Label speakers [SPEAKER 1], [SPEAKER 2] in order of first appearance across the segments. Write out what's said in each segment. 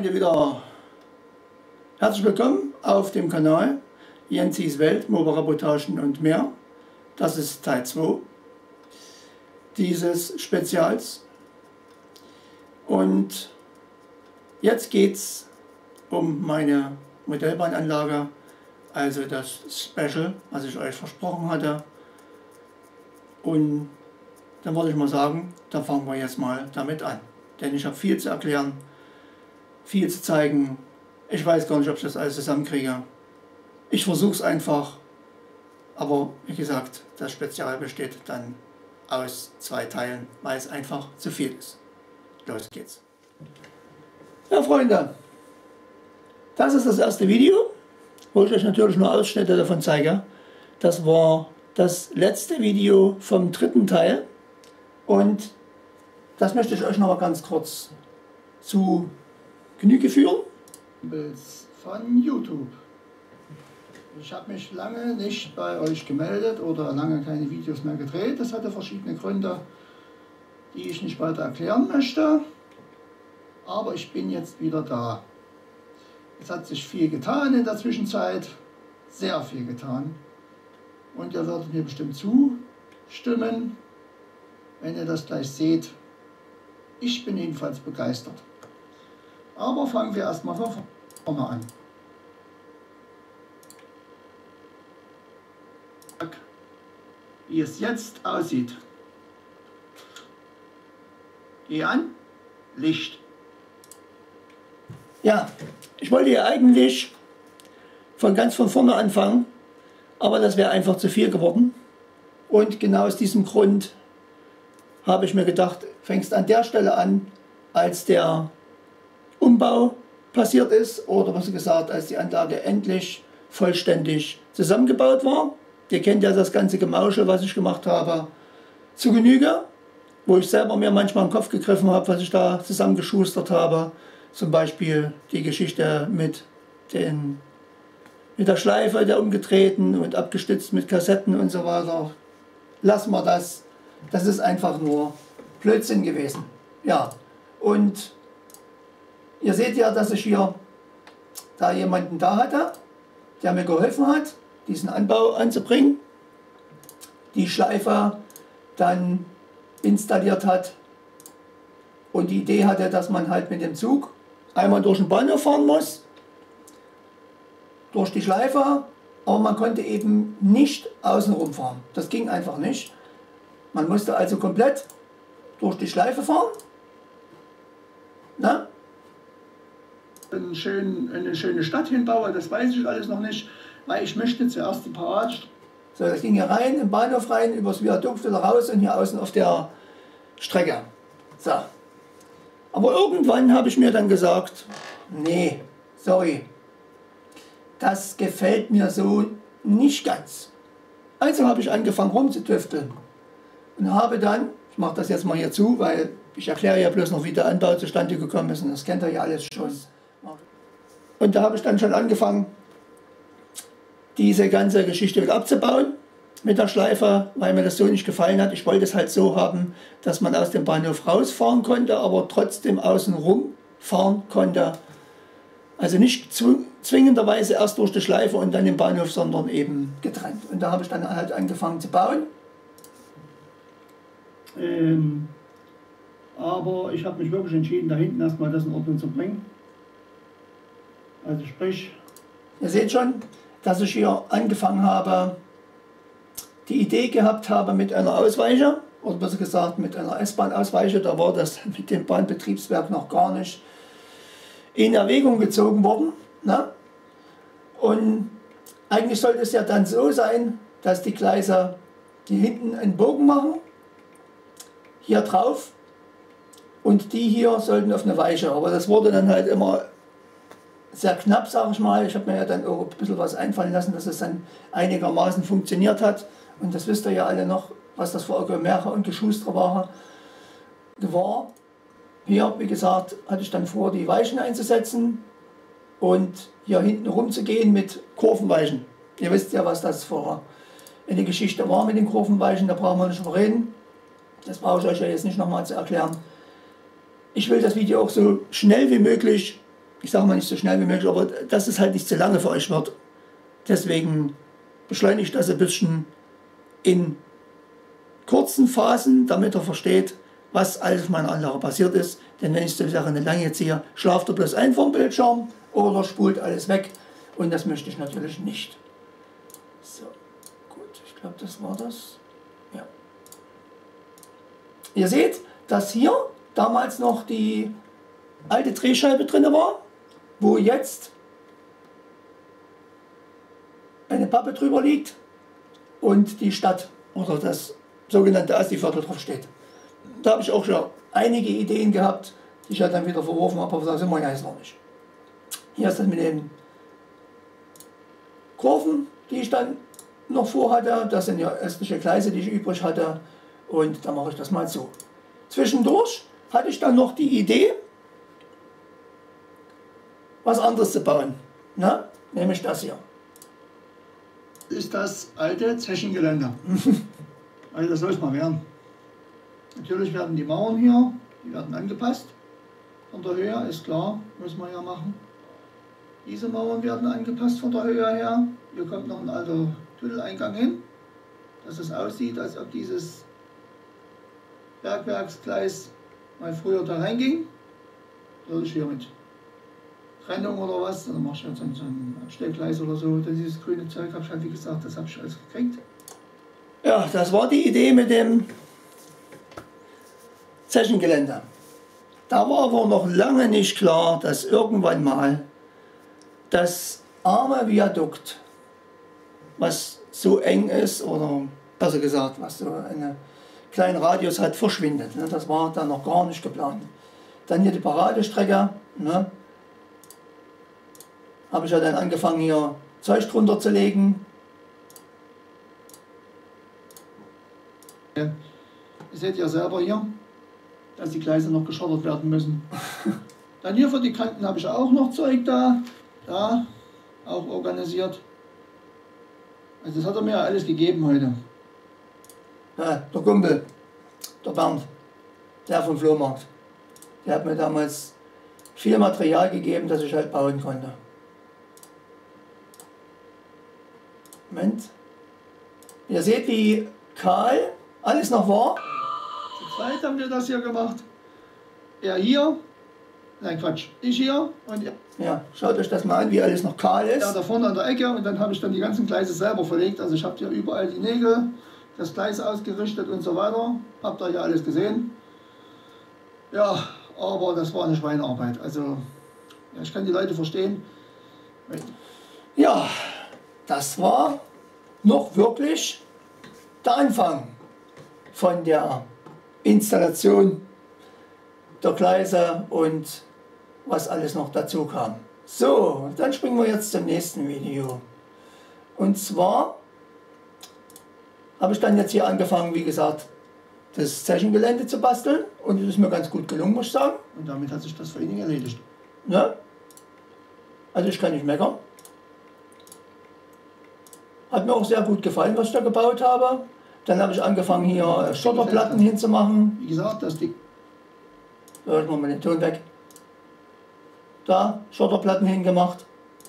[SPEAKER 1] Freunde, wieder herzlich willkommen auf dem Kanal Jensis Welt, Motorreportagen und mehr. Das ist Teil 2 dieses Spezials. Und jetzt geht es um meine Modellbahnanlage, also das Special, was ich euch versprochen hatte. Und dann würde ich mal sagen, da fangen wir jetzt mal damit an. Denn ich habe viel zu erklären, viel zu zeigen. Ich weiß gar nicht, ob ich das alles zusammenkriege. Ich versuche es einfach. Aber wie gesagt, das Spezial besteht dann aus 2 Teilen, weil es einfach zu viel ist. Los geht's. Ja, Freunde, das ist das erste Video, wo ich euch natürlich nur Ausschnitte davon zeige. Das war das letzte Video vom 3. Teil. Und das möchte ich euch noch mal ganz kurz zu Genüge führen. Von YouTube. Ich habe mich lange nicht bei euch gemeldet oder lange keine Videos mehr gedreht. Das hatte verschiedene Gründe, die ich nicht weiter erklären möchte. Aber ich bin jetzt wieder da. Es hat sich viel getan in der Zwischenzeit. Sehr viel getan. Und ihr werdet mir bestimmt zustimmen, wenn ihr das gleich seht. Ich bin jedenfalls begeistert. Aber fangen wir erstmal von vorne an. Wie es jetzt aussieht. Geh an. Licht. Ja, ich wollte ja eigentlich ganz von vorne anfangen, aber das wäre einfach zu viel geworden. Und genau aus diesem Grund habe ich mir gedacht, fängst an der Stelle an, als der Umbau passiert ist, oder was gesagt, als die Anlage endlich vollständig zusammengebaut war. Ihr kennt ja das ganze Gemauschel, was ich gemacht habe, zu Genüge, wo ich selber mir manchmal in den Kopf gegriffen habe, was ich da zusammengeschustert habe. Zum Beispiel die Geschichte mit der Schleife, der umgetreten und abgestützt mit Kassetten und so weiter. Lassen wir das. Das ist einfach nur Blödsinn gewesen. Ja, und ihr seht ja, dass ich hier da jemanden da hatte, der mir geholfen hat, diesen Anbau anzubringen, die Schleife dann installiert hat und die Idee hatte, dass man halt mit dem Zug einmal durch den Bahnhof fahren muss, durch die Schleife, aber man konnte eben nicht außenrum fahren. Das ging einfach nicht. Man musste also komplett durch die Schleife fahren. Na? Eine schöne Stadt hinbauen, das weiß ich alles noch nicht, weil ich möchte zuerst die Parade. So, das ging hier rein, im Bahnhof rein, übers Viadukt wieder raus und hier außen auf der Strecke. So. Aber irgendwann habe ich mir dann gesagt, nee, sorry, das gefällt mir so nicht ganz. Also habe ich angefangen rumzutüfteln und habe dann, ich mache das jetzt mal hier zu, weil ich erkläre ja bloß noch, wie der Anbau zustande gekommen ist und das kennt ihr ja alles schon. Und da habe ich dann schon angefangen, diese ganze Geschichte wieder abzubauen mit der Schleife, weil mir das so nicht gefallen hat. Ich wollte es halt so haben, dass man aus dem Bahnhof rausfahren konnte, aber trotzdem außen rum fahren konnte. Also nicht zwingenderweise erst durch die Schleife und dann im Bahnhof, sondern eben getrennt. Und da habe ich dann halt angefangen zu bauen. Aber ich habe mich wirklich entschieden, da hinten erstmal das in Ordnung zu bringen. Also sprich, ihr seht schon, dass ich hier angefangen habe, die Idee gehabt habe mit einer Ausweiche, oder besser gesagt mit einer S-Bahn-Ausweiche. Da war das mit dem Bahnbetriebswerk noch gar nicht in Erwägung gezogen worden. Ne? Und eigentlich sollte es ja dann so sein, dass die Gleise die hinten einen Bogen machen, hier drauf, und die hier sollten auf eine Weiche. Aber das wurde dann halt immer sehr knapp, sage ich mal. Ich habe mir ja dann auch ein bisschen was einfallen lassen, dass es dann einigermaßen funktioniert hat. Und das wisst ihr ja alle noch, was das für Agglomerer und Geschustere war. Hier, wie gesagt, hatte ich dann vor, die Weichen einzusetzen und hier hinten rumzugehen mit Kurvenweichen. Ihr wisst ja, was das für eine Geschichte war mit den Kurvenweichen, da brauchen wir nicht drüber reden. Das brauche ich euch ja jetzt nicht nochmal zu erklären. Ich will das Video auch so schnell wie möglich Ich sage mal nicht so schnell wie möglich, aber dass es halt nicht zu lange für euch wird. Deswegen beschleunige ich das ein bisschen in kurzen Phasen, damit ihr versteht, was alles auf meiner Anlage passiert ist. Denn wenn ich so die Sache eine lange ziehe, schlaft ihr bloß ein vom Bildschirm oder spult alles weg. Und das möchte ich natürlich nicht. So, gut, ich glaube, das war das. Ja. Ihr seht, dass hier damals noch die alte Drehscheibe drin war, wo jetzt eine Pappe drüber liegt und die Stadt oder das sogenannte Astiviertel drauf steht. Da habe ich auch schon einige Ideen gehabt, die ich ja dann wieder verworfen habe, aber da sind wir ja jetzt noch nicht. Hier ist das mit den Kurven, die ich dann noch vorhatte. Das sind ja östliche Gleise, die ich übrig hatte. Und da mache ich das mal so. Zwischendurch hatte ich dann noch die Idee, was anderes zu bauen. Na, nämlich das hier.
[SPEAKER 2] Ist das alte Zechengeländer. Also das soll es mal werden. Natürlich werden die Mauern hier, die werden angepasst. Von der Höhe ist klar, muss man ja machen. Diese Mauern werden angepasst von der Höhe her. Hier kommt noch ein alter Tunneleingang hin, dass es aussieht, als ob dieses Bergwerksgleis mal früher da reinging. Soll ich hier mit Trennung oder was, dann mache ich jetzt so ein Stellgleis oder so. Dieses grüne Zeug habe ich halt, wie gesagt, das habe ich alles gekriegt.
[SPEAKER 1] Ja, das war die Idee mit dem Zechengeländer. Da war aber noch lange nicht klar, dass irgendwann mal das arme Viadukt, was so eng ist, oder besser gesagt, was so einen kleinen Radius hat, verschwindet. Das war dann noch gar nicht geplant. Dann hier die Paradestrecke, ne, habe ich ja dann angefangen, hier Zeug drunter zu legen.
[SPEAKER 2] Ihr seht ja selber hier, dass die Gleise noch geschottert werden müssen. Dann hier für die Kanten habe ich auch noch Zeug da auch organisiert. Also das hat er mir ja alles gegeben heute.
[SPEAKER 1] Ja, der Kumpel, der Bernd, der vom Flohmarkt, der hat mir damals viel Material gegeben, das ich halt bauen konnte. Moment. Ihr seht, wie kahl alles noch war.
[SPEAKER 2] Zu zweit haben wir das hier gemacht. Er hier, nein Quatsch, ich hier und er.
[SPEAKER 1] Ja, schaut euch das mal an, wie alles noch kahl ist.
[SPEAKER 2] Ja, da vorne an der Ecke und dann habe ich dann die ganzen Gleise selber verlegt. Also ich habe hier überall die Nägel, das Gleis ausgerichtet und so weiter. Habt ihr ja alles gesehen. Ja, aber das war eine Schweinearbeit. Also ja, ich kann die Leute verstehen.
[SPEAKER 1] Ja, das war noch wirklich der Anfang von der Installation der Gleise und was alles noch dazu kam. So, dann springen wir jetzt zum nächsten Video. Und zwar habe ich dann jetzt hier angefangen, wie gesagt, das Zechengelände zu basteln und es ist mir ganz gut gelungen, muss ich sagen.
[SPEAKER 2] Und damit hat sich das für ihn erledigt.
[SPEAKER 1] Ja? Also ich kann nicht meckern. Hat mir auch sehr gut gefallen, was ich da gebaut habe. Dann habe ich angefangen, hier Schotterplatten hinzumachen.
[SPEAKER 2] Wie gesagt, das Ding.
[SPEAKER 1] So, ich mache mal den Ton weg. Da Schotterplatten hingemacht.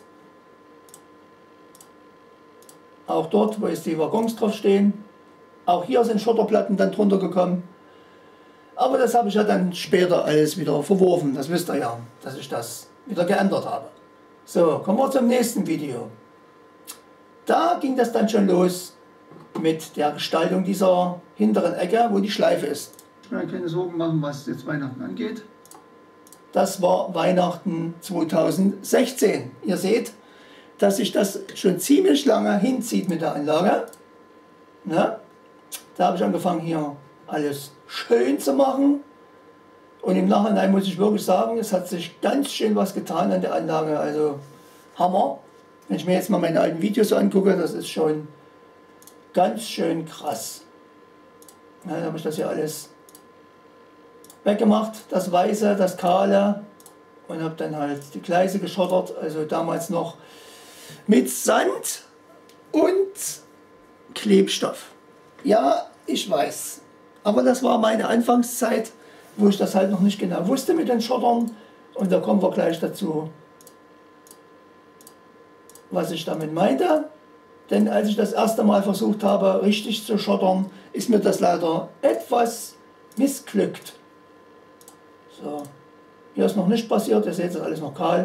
[SPEAKER 1] Auch dort, wo jetzt die Waggons drauf stehen. Auch hier sind Schotterplatten dann drunter gekommen. Aber das habe ich ja dann später alles wieder verworfen. Das wisst ihr ja, dass ich das wieder geändert habe. So, kommen wir zum nächsten Video. Da ging das dann schon los mit der Gestaltung dieser hinteren Ecke, wo die Schleife ist.
[SPEAKER 2] Ich will keine Sorgen machen, was jetzt Weihnachten angeht.
[SPEAKER 1] Das war Weihnachten 2016. Ihr seht, dass sich das schon ziemlich lange hinzieht mit der Anlage. Ne? Da habe ich angefangen, hier alles schön zu machen. Und im Nachhinein muss ich wirklich sagen, es hat sich ganz schön was getan an der Anlage. Also Hammer. Wenn ich mir jetzt mal meine alten Videos so angucke, das ist schon ganz schön krass. Ja, da habe ich das hier alles weggemacht, das Weiße, das Kahle, und habe dann halt die Gleise geschottert, also damals noch mit Sand und Klebstoff. Ja, ich weiß, aber das war meine Anfangszeit, wo ich das halt noch nicht genau wusste mit den Schottern, und da kommen wir gleich dazu, was ich damit meinte. Denn als ich das erste Mal versucht habe, richtig zu schottern, ist mir das leider etwas missglückt. So, hier ist noch nicht passiert, ihr seht, das ist alles noch kahl.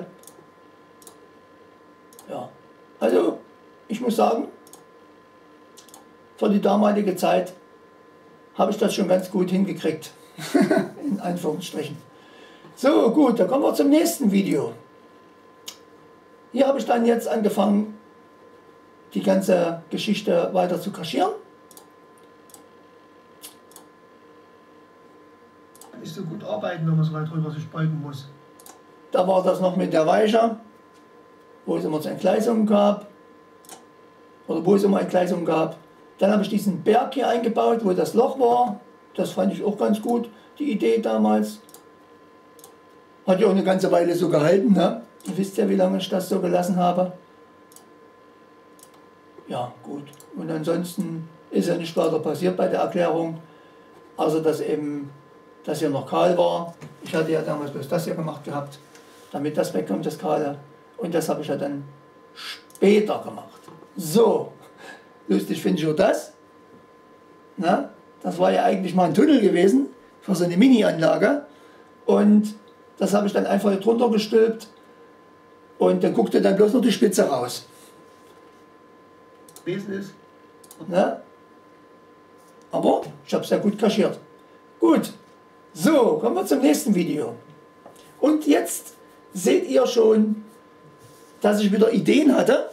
[SPEAKER 1] Ja, also ich muss sagen, für die damalige Zeit habe ich das schon ganz gut hingekriegt. In Anführungsstrichen. So, gut, dann kommen wir zum nächsten Video. Hier habe ich dann jetzt angefangen, die ganze Geschichte weiter zu kaschieren.
[SPEAKER 2] Nicht so gut arbeiten, wenn man so weit drüber sich beugen muss.
[SPEAKER 1] Da war das noch mit der Weiche, wo es immer zu Entgleisungen gab. Oder wo es immer Entgleisungen gab. Dann habe ich diesen Berg hier eingebaut, wo das Loch war. Das fand ich auch ganz gut, die Idee damals. Hat ja auch eine ganze Weile so gehalten, ne? Ihr wisst ja, wie lange ich das so gelassen habe. Ja, gut. Und ansonsten ist ja nicht weiter passiert bei der Erklärung. Also, dass eben das hier noch kahl war. Ich hatte ja damals bloß das hier gemacht gehabt, damit das wegkommt, das Kahle. Und das habe ich ja dann später gemacht. So, lustig finde ich auch das. Na, das war ja eigentlich mal ein Tunnel gewesen für so eine Mini-Anlage. Und das habe ich dann einfach hier drunter gestülpt. Und dann guckte dann bloß noch die Spitze raus.
[SPEAKER 2] Wesen ist.
[SPEAKER 1] Ne? Aber ich habe es ja gut kaschiert. Gut, so, kommen wir zum nächsten Video. Und jetzt seht ihr schon, dass ich wieder Ideen hatte,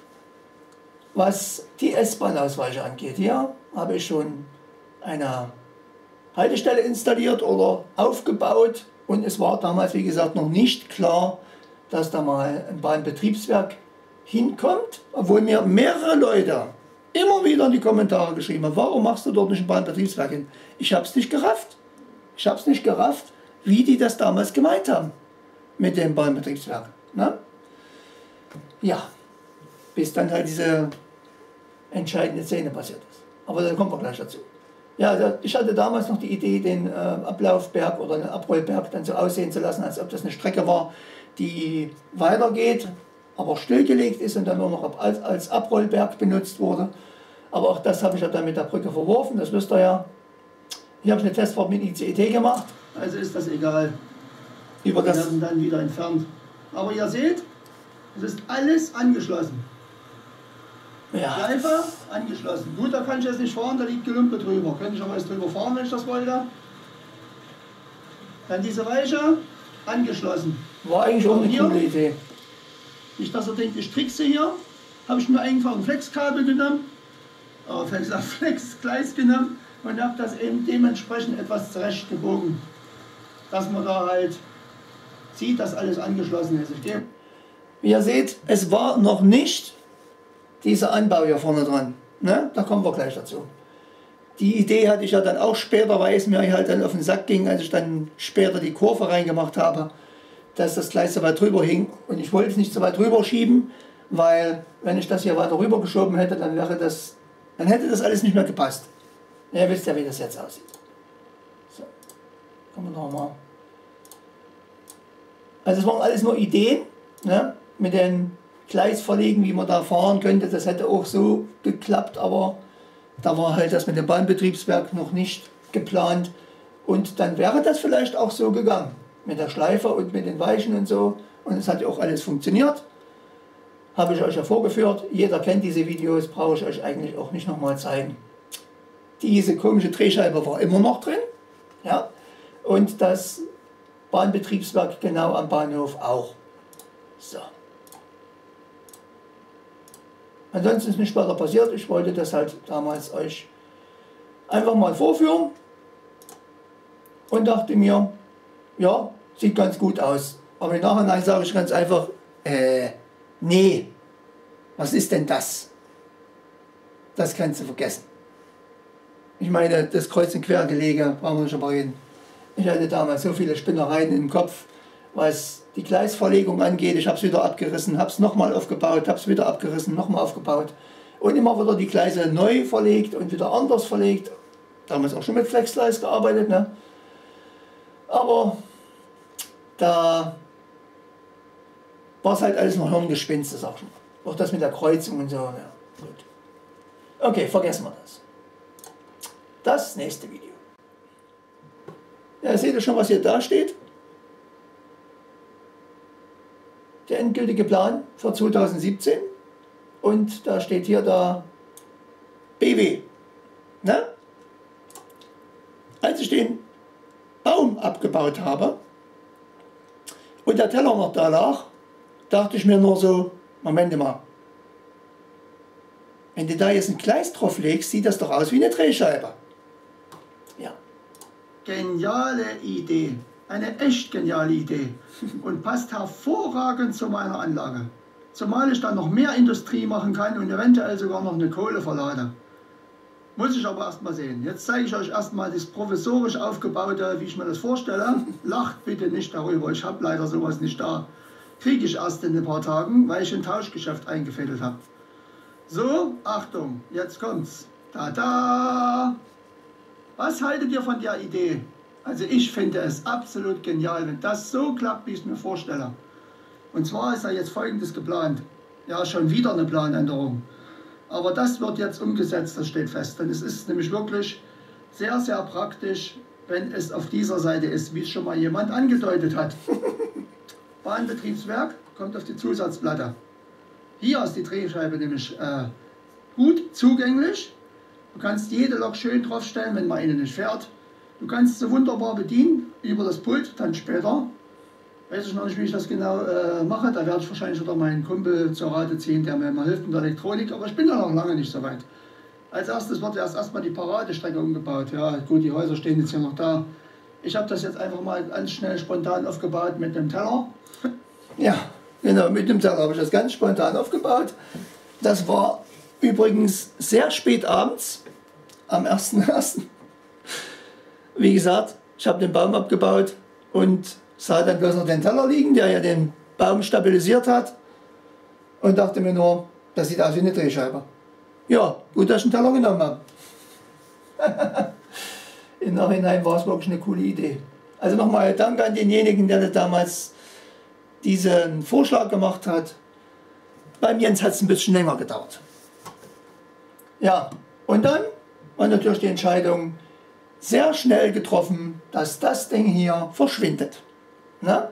[SPEAKER 1] was die S-Bahn-Ausweiche angeht. Hier habe ich schon eine Haltestelle installiert oder aufgebaut. Und es war damals, wie gesagt, noch nicht klar, dass da mal ein Bahnbetriebswerk hinkommt, obwohl mir mehrere Leute immer wieder in die Kommentare geschrieben haben, warum machst du dort nicht ein Bahnbetriebswerk hin? Ich habe es nicht gerafft. Ich habe es nicht gerafft, wie die das damals gemeint haben mit dem Bahnbetriebswerk. Ne? Ja, bis dann halt diese entscheidende Szene passiert ist. Aber da kommen wir gleich dazu. Ja, ich hatte damals noch die Idee, den Ablaufberg oder den Abrollberg dann so aussehen zu lassen, als ob das eine Strecke war, die weitergeht, aber stillgelegt ist und dann nur noch als Abrollberg benutzt wurde. Aber auch das habe ich ja dann mit der Brücke verworfen, das wisst ihr ja. Hier habe ich eine Testfahrt mit ICET gemacht.
[SPEAKER 2] Also ist das egal.
[SPEAKER 1] Die
[SPEAKER 2] werden dann wieder entfernt. Aber ihr seht, es ist alles angeschlossen.
[SPEAKER 1] Ja.
[SPEAKER 2] Schleife angeschlossen. Gut, da kann ich jetzt nicht fahren, da liegt Gelumpe drüber. Könnte ich aber jetzt drüber fahren, wenn ich das wollte. Dann diese Weiche angeschlossen.
[SPEAKER 1] War eigentlich auch eine coole Idee.
[SPEAKER 2] Nicht, dass ihr denkt, ich trickse hier. Habe ich mir einfach ein Flexkabel genommen, Flexgleis genommen und habe das eben dementsprechend etwas zurecht gebogen. Dass man da halt sieht, dass alles angeschlossen ist.
[SPEAKER 1] Wie ihr seht, es war noch nicht dieser Anbau hier vorne dran. Ne? Da kommen wir gleich dazu. Die Idee hatte ich ja dann auch später, weil es mir halt dann auf den Sack ging, als ich dann später die Kurve reingemacht habe, dass das Gleis so weit drüber hing. Und ich wollte es nicht so weit rüber schieben, weil wenn ich das hier weiter rüber geschoben hätte, dann hätte das alles nicht mehr gepasst. Ja, ihr wisst ja, wie das jetzt aussieht. So, kommen wir nochmal. Also es waren alles nur Ideen, ne? Mit den Gleisverlegen, wie man da fahren könnte. Das hätte auch so geklappt, aber da war halt das mit dem Bahnbetriebswerk noch nicht geplant. Und dann wäre das vielleicht auch so gegangen. Mit der Schleife und mit den Weichen und so. Und es hat ja auch alles funktioniert. Habe ich euch ja vorgeführt. Jeder kennt diese Videos, brauche ich euch eigentlich auch nicht nochmal zeigen. Diese komische Drehscheibe war immer noch drin. Ja? Und das Bahnbetriebswerk genau am Bahnhof auch. So. Ansonsten ist nichts weiter passiert. Ich wollte das halt damals euch einfach mal vorführen und dachte mir, ja, sieht ganz gut aus. Aber im Nachhinein sage ich ganz einfach, nee, was ist denn das? Das kannst du vergessen. Ich meine, das Kreuz- und Quergelege, brauchen wir nicht drüber reden. Ich hatte damals so viele Spinnereien im Kopf, was die Gleisverlegung angeht. Ich habe es wieder abgerissen, habe es nochmal aufgebaut, habe es wieder abgerissen, nochmal aufgebaut. Und immer wieder die Gleise neu verlegt und wieder anders verlegt. Damals auch schon mit Flexgleis gearbeitet, ne? Aber da war es halt alles noch Hirngespinste, sag ich mal. Auch das mit der Kreuzung und so. Ja, gut. Okay, vergessen wir das. Das nächste Video. Ja, seht ihr schon, was hier da steht? Der endgültige Plan für 2017. Und da steht hier der BW. Ne? Als ich den Baum abgebaut habe und der Teller noch da lag, dachte ich mir nur so, Moment mal, wenn du da jetzt ein Gleis drauf legst, sieht das doch aus wie eine Drehscheibe. Ja.
[SPEAKER 2] Geniale Idee. Eine echt geniale Idee. Und passt hervorragend zu meiner Anlage. Zumal ich dann noch mehr Industrie machen kann und eventuell sogar noch eine Kohle verlade. Muss ich aber erstmal sehen. Jetzt zeige ich euch erstmal das provisorisch aufgebaute, wie ich mir das vorstelle. Lacht bitte nicht darüber, ich habe leider sowas nicht da. Kriege ich erst in ein paar Tagen, weil ich ein Tauschgeschäft eingefädelt habe. So, Achtung, jetzt kommt's. Tada! Was haltet ihr von der Idee? Also ich finde es absolut genial, wenn das so klappt, wie ich es mir vorstelle. Und zwar ist ja jetzt Folgendes geplant. Ja, schon wieder eine Planänderung. Aber das wird jetzt umgesetzt, das steht fest. Denn es ist nämlich wirklich sehr, sehr praktisch, wenn es auf dieser Seite ist, wie es schon mal jemand angedeutet hat. Bahnbetriebswerk kommt auf die Zusatzplatte. Hier ist die Drehscheibe nämlich gut zugänglich. Du kannst jede Lok schön draufstellen, wenn man eine nicht fährt. Du kannst sie wunderbar bedienen über das Pult, dann später. Weiß ich noch nicht, wie ich das genau mache. Da werde ich wahrscheinlich wieder meinen Kumpel zur Rate ziehen, der mir mal hilft mit der Elektronik. Aber ich bin da noch lange nicht so weit. Als erstes wird erstmal die Paradestrecke umgebaut. Ja gut, die Häuser stehen jetzt hier noch da. Ich habe das jetzt einfach mal ganz schnell spontan aufgebaut mit einem Teller.
[SPEAKER 1] Ja, genau, mit dem Teller habe ich das ganz spontan aufgebaut. Das war übrigens sehr spät abends, am 1.1. Wie gesagt, ich habe den Baum abgebaut und sah dann bloß noch den Teller liegen, der ja den Baum stabilisiert hat. Und dachte mir nur, das sieht aus wie eine Drehscheibe. Ja, gut, dass ich einen Teller genommen habe. Im Nachhinein war es wirklich eine coole Idee. Also nochmal Danke an denjenigen, der damals diesen Vorschlag gemacht hat. Beim Jens hat es ein bisschen länger gedauert. Ja, und dann war natürlich die Entscheidung sehr schnell getroffen, dass das Ding hier verschwindet. Na?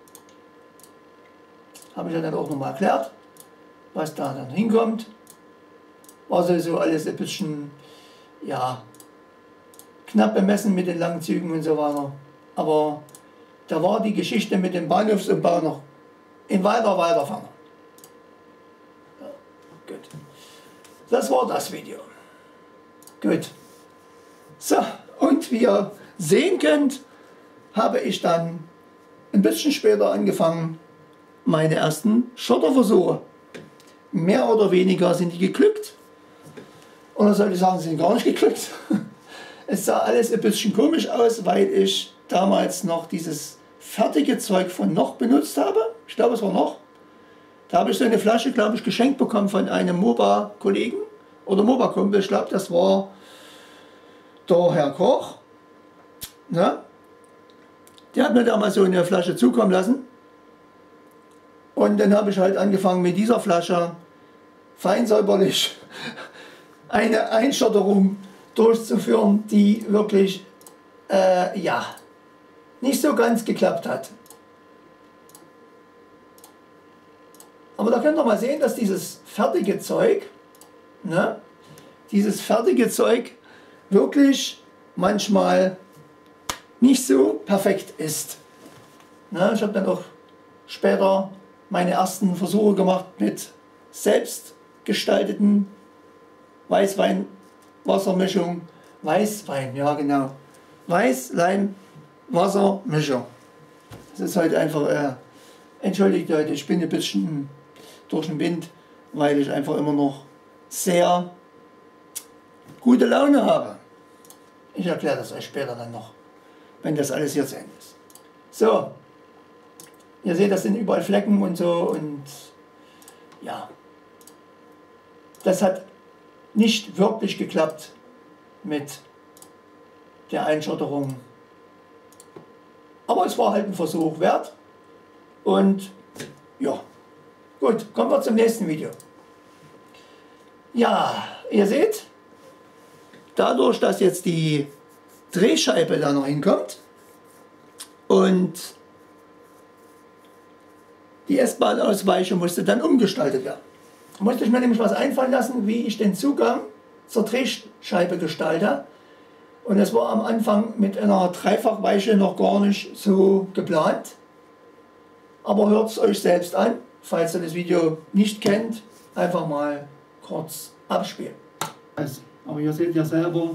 [SPEAKER 1] Habe ich ja dann auch nochmal erklärt, was da dann hinkommt. War sowieso alles ein bisschen, ja, knapp bemessen mit den langen Zügen und so weiter. Aber da war die Geschichte mit dem Bahnhofsumbau noch in weiter Ferne. Ja, gut. Das war das Video. Gut. So, und wie ihr sehen könnt, habe ich dann ein bisschen später angefangen, meine ersten Schotterversuche. Mehr oder weniger sind die geglückt. Oder soll ich sagen, sie sind gar nicht geglückt. Es sah alles ein bisschen komisch aus, weil ich damals noch dieses fertige Zeug von Noch benutzt habe. Ich glaube, es war Noch. Da habe ich so eine Flasche, glaube ich, geschenkt bekommen von einem MOBA-Kollegen oder MOBA-Kumpel. Ich glaube, das war der Herr Koch. Na? Der hat mir damals so eine Flasche zukommen lassen. Und dann habe ich halt angefangen mit dieser Flasche fein säuberlich eine Einschotterung durchzuführen, die wirklich ja, nicht so ganz geklappt hat. Aber da könnt ihr mal sehen, dass dieses fertige Zeug, ne, dieses fertige Zeug wirklich manchmal nicht so perfekt ist. Ne, ich habe dann auch später meine ersten Versuche gemacht mit selbst gestalteten Weißwein-Wassermischung. Weißwein, ja genau. Weiß-Leim-Wassermischung. Das ist halt einfach, entschuldigt Leute, ich bin ein bisschen durch den Wind, weil ich einfach immer noch sehr gute Laune habe. Ich erkläre das euch später dann noch, wenn das alles hier zu Ende ist. So, ihr seht, das sind überall Flecken und so und ja, das hat nicht wirklich geklappt mit der Einschotterung. Aber es war halt ein Versuch wert und ja, gut, kommen wir zum nächsten Video. Ja, ihr seht, dadurch, dass jetzt die Drehscheibe da noch hinkommt und die S-Bahn-Ausweiche musste dann umgestaltet werden. Da musste ich mir nämlich was einfallen lassen, wie ich den Zugang zur Drehscheibe gestalte. Und das war am Anfang mit einer Dreifachweiche noch gar nicht so geplant. Aber hört es euch selbst an, falls ihr das Video nicht kennt, einfach mal kurz abspielen.
[SPEAKER 2] Aber ihr seht ja selber,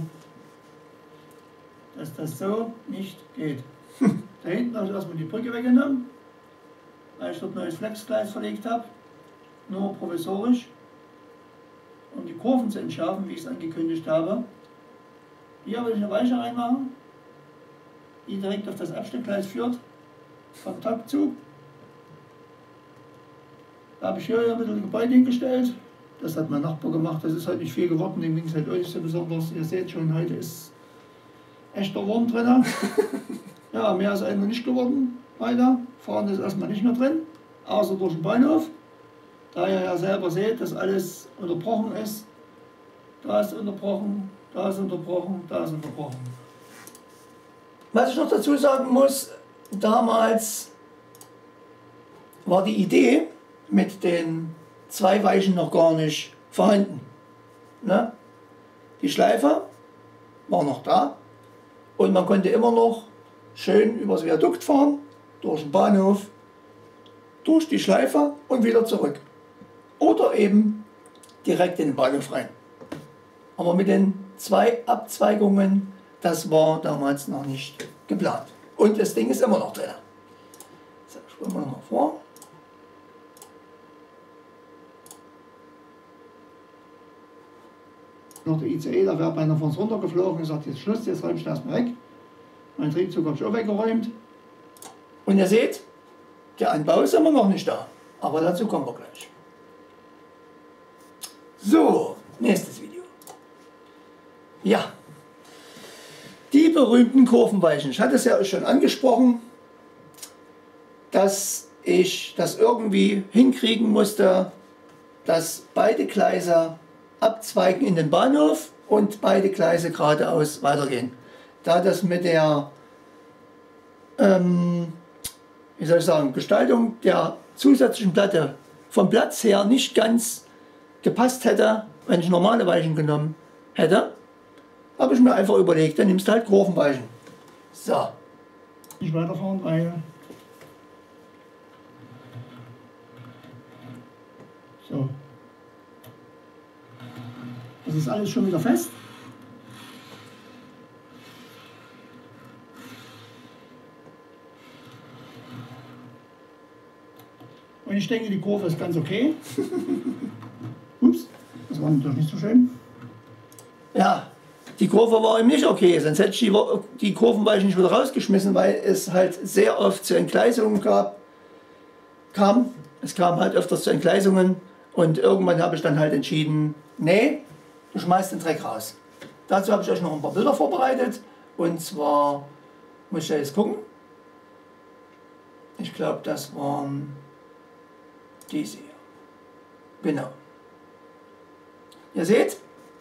[SPEAKER 2] dass das so nicht geht. Da hinten habe ich erstmal die Brücke weggenommen, weil ich dort ein neues Flexgleis verlegt habe, nur provisorisch, um die Kurven zu entschärfen, wie ich es angekündigt habe. Hier will ich eine Weiche reinmachen, die direkt auf das Abstellgleis führt, Kontaktzug. Da habe ich hier ein bisschen Gebäude hingestellt. Das hat mein Nachbar gemacht, das ist halt nicht viel geworden, dem ging es halt auch nicht so besonders. Ihr seht schon, heute ist echter Wurm drin. Ja, mehr ist eigentlich nicht geworden weiter. Fahren ist erstmal nicht mehr drin, außer durch den Bahnhof. Da ihr ja selber seht, dass alles unterbrochen ist. Da ist unterbrochen, da ist unterbrochen, da ist unterbrochen.
[SPEAKER 1] Was ich noch dazu sagen muss, damals war die Idee mit den zwei Weichen noch gar nicht vorhanden. Ne? Die Schleife war noch da und man konnte immer noch schön übers Viadukt fahren, durch den Bahnhof, durch die Schleife und wieder zurück. Oder eben direkt in den Bahnhof rein. Aber mit den zwei Abzweigungen, das war damals noch nicht geplant. Und das Ding ist immer noch drin. So, spulen wir nochmal vor.
[SPEAKER 2] Noch der ICE, da wäre beinahe von uns runtergeflogen und sagt, jetzt Schluss, jetzt räume ich das erstmal weg. Mein Triebzug habe ich auch weggeräumt.
[SPEAKER 1] Und ihr seht, der Anbau ist immer noch nicht da. Aber dazu kommen wir gleich. So, nächstes Video. Ja, die berühmten Kurvenweichen. Ich hatte es ja schon angesprochen, dass ich das irgendwie hinkriegen musste, dass beide Gleise abzweigen in den Bahnhof und beide Gleise geradeaus weitergehen. Da das mit der wie soll ich sagen, Gestaltung der zusätzlichen Platte vom Platz her nicht ganz gepasst hätte, wenn ich normale Weichen genommen hätte, habe ich mir einfach überlegt, dann nimmst du halt Kurvenweichen. So.
[SPEAKER 2] Nicht weiterfahren, weil... So. Das ist alles schon wieder fest. Und ich denke, die Kurve ist ganz okay. Ups, das war natürlich nicht so schön.
[SPEAKER 1] Ja, die Kurve war eben nicht okay, sonst hätte ich die Kurvenweichen nicht wieder rausgeschmissen, weil es halt sehr oft zu Entgleisungen kam. Es kam halt öfters zu Entgleisungen und irgendwann habe ich dann halt entschieden, nee, du schmeißt den Dreck raus. Dazu habe ich euch noch ein paar Bilder vorbereitet und zwar, muss ich ja jetzt gucken, ich glaube das waren diese hier. Genau. Ihr seht,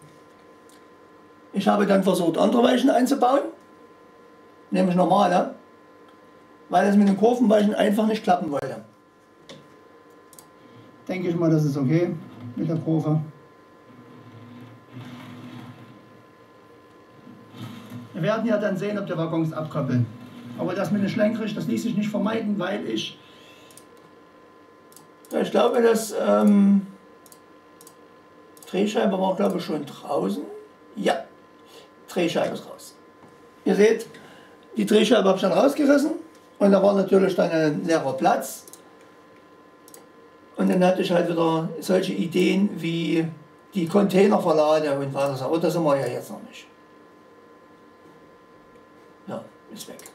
[SPEAKER 1] ich habe dann versucht, andere Weichen einzubauen, nämlich normale, weil es mit den Kurvenweichen einfach nicht klappen wollte.
[SPEAKER 2] Denke ich mal, das ist okay mit der Kurve. Wir werden ja dann sehen, ob die Waggons abkoppeln. Aber das mit dem Schlenkrich, das ließ sich nicht vermeiden, weil ich
[SPEAKER 1] glaube, dass Drehscheibe war, glaube ich, schon draußen. Ja, Drehscheibe ist raus. Ihr seht, die Drehscheibe habe ich dann rausgerissen und da war natürlich dann ein leerer Platz. Und dann hatte ich halt wieder solche Ideen wie die Container verlade und weiter. Aber das sind wir ja jetzt noch nicht. Ja, ist weg.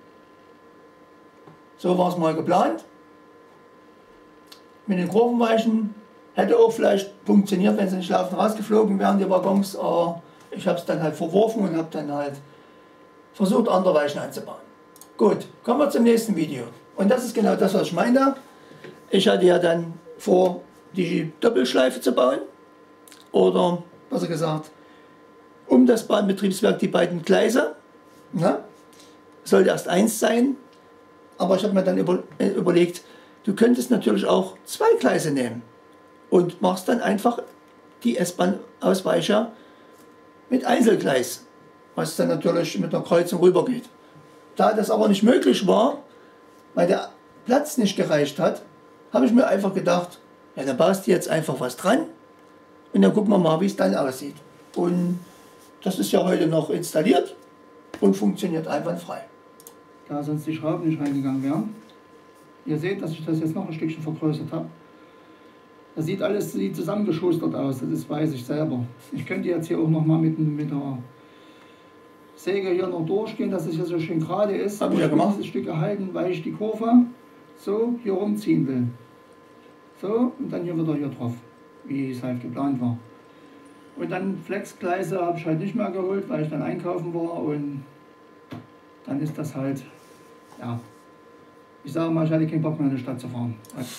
[SPEAKER 1] So war es mal geplant. Mit den Kurvenweichen hätte auch vielleicht funktioniert, wenn sie nicht laufend rausgeflogen wären, die Waggons. Aber ich habe es dann halt verworfen und habe dann halt versucht, andere Weichen einzubauen. Gut, kommen wir zum nächsten Video. Und das ist genau das, was ich meine. Ich hatte ja dann vor, die Doppelschleife zu bauen. oder besser gesagt, um das Bahnbetriebswerk die beiden Gleise, ne, sollte erst eins sein, aber ich habe mir dann überlegt, du könntest natürlich auch zwei Gleise nehmen und machst dann einfach die S-Bahn-Ausweicher mit Einzelgleis, was dann natürlich mit einer Kreuzung rübergeht. Da das aber nicht möglich war, weil der Platz nicht gereicht hat, habe ich mir einfach gedacht, ja, dann baust du jetzt einfach was dran und dann gucken wir mal, wie es dann aussieht. Und das ist ja heute noch installiert und funktioniert einwandfrei.
[SPEAKER 2] Da sonst die Schrauben nicht reingegangen wären. Ihr seht, dass ich das jetzt noch ein Stückchen vergrößert habe. Das sieht alles zusammengeschustert aus, das weiß ich selber. Ich könnte jetzt hier auch noch mal mit der Säge hier noch durchgehen, dass es hier so schön gerade ist.
[SPEAKER 1] Hab ich ja gemacht.
[SPEAKER 2] Dieses Stück erhalten, weil ich die Kurve so hier rumziehen will. So, und dann hier wieder hier drauf, wie es halt geplant war. Und dann Flexgleise habe ich halt nicht mehr geholt, weil ich dann einkaufen war, und dann ist das halt, ja, ich sage mal, ich hatte keinen Bock mehr in die Stadt zu fahren.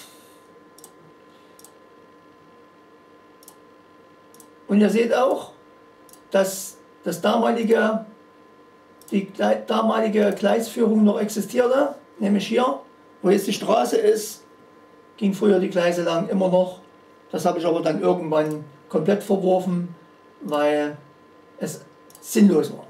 [SPEAKER 1] Und ihr seht auch, dass die damalige Gleisführung noch existierte, nämlich hier, wo jetzt die Straße ist, ging früher die Gleise lang immer noch. Das habe ich aber dann irgendwann komplett verworfen, weil es sinnlos war.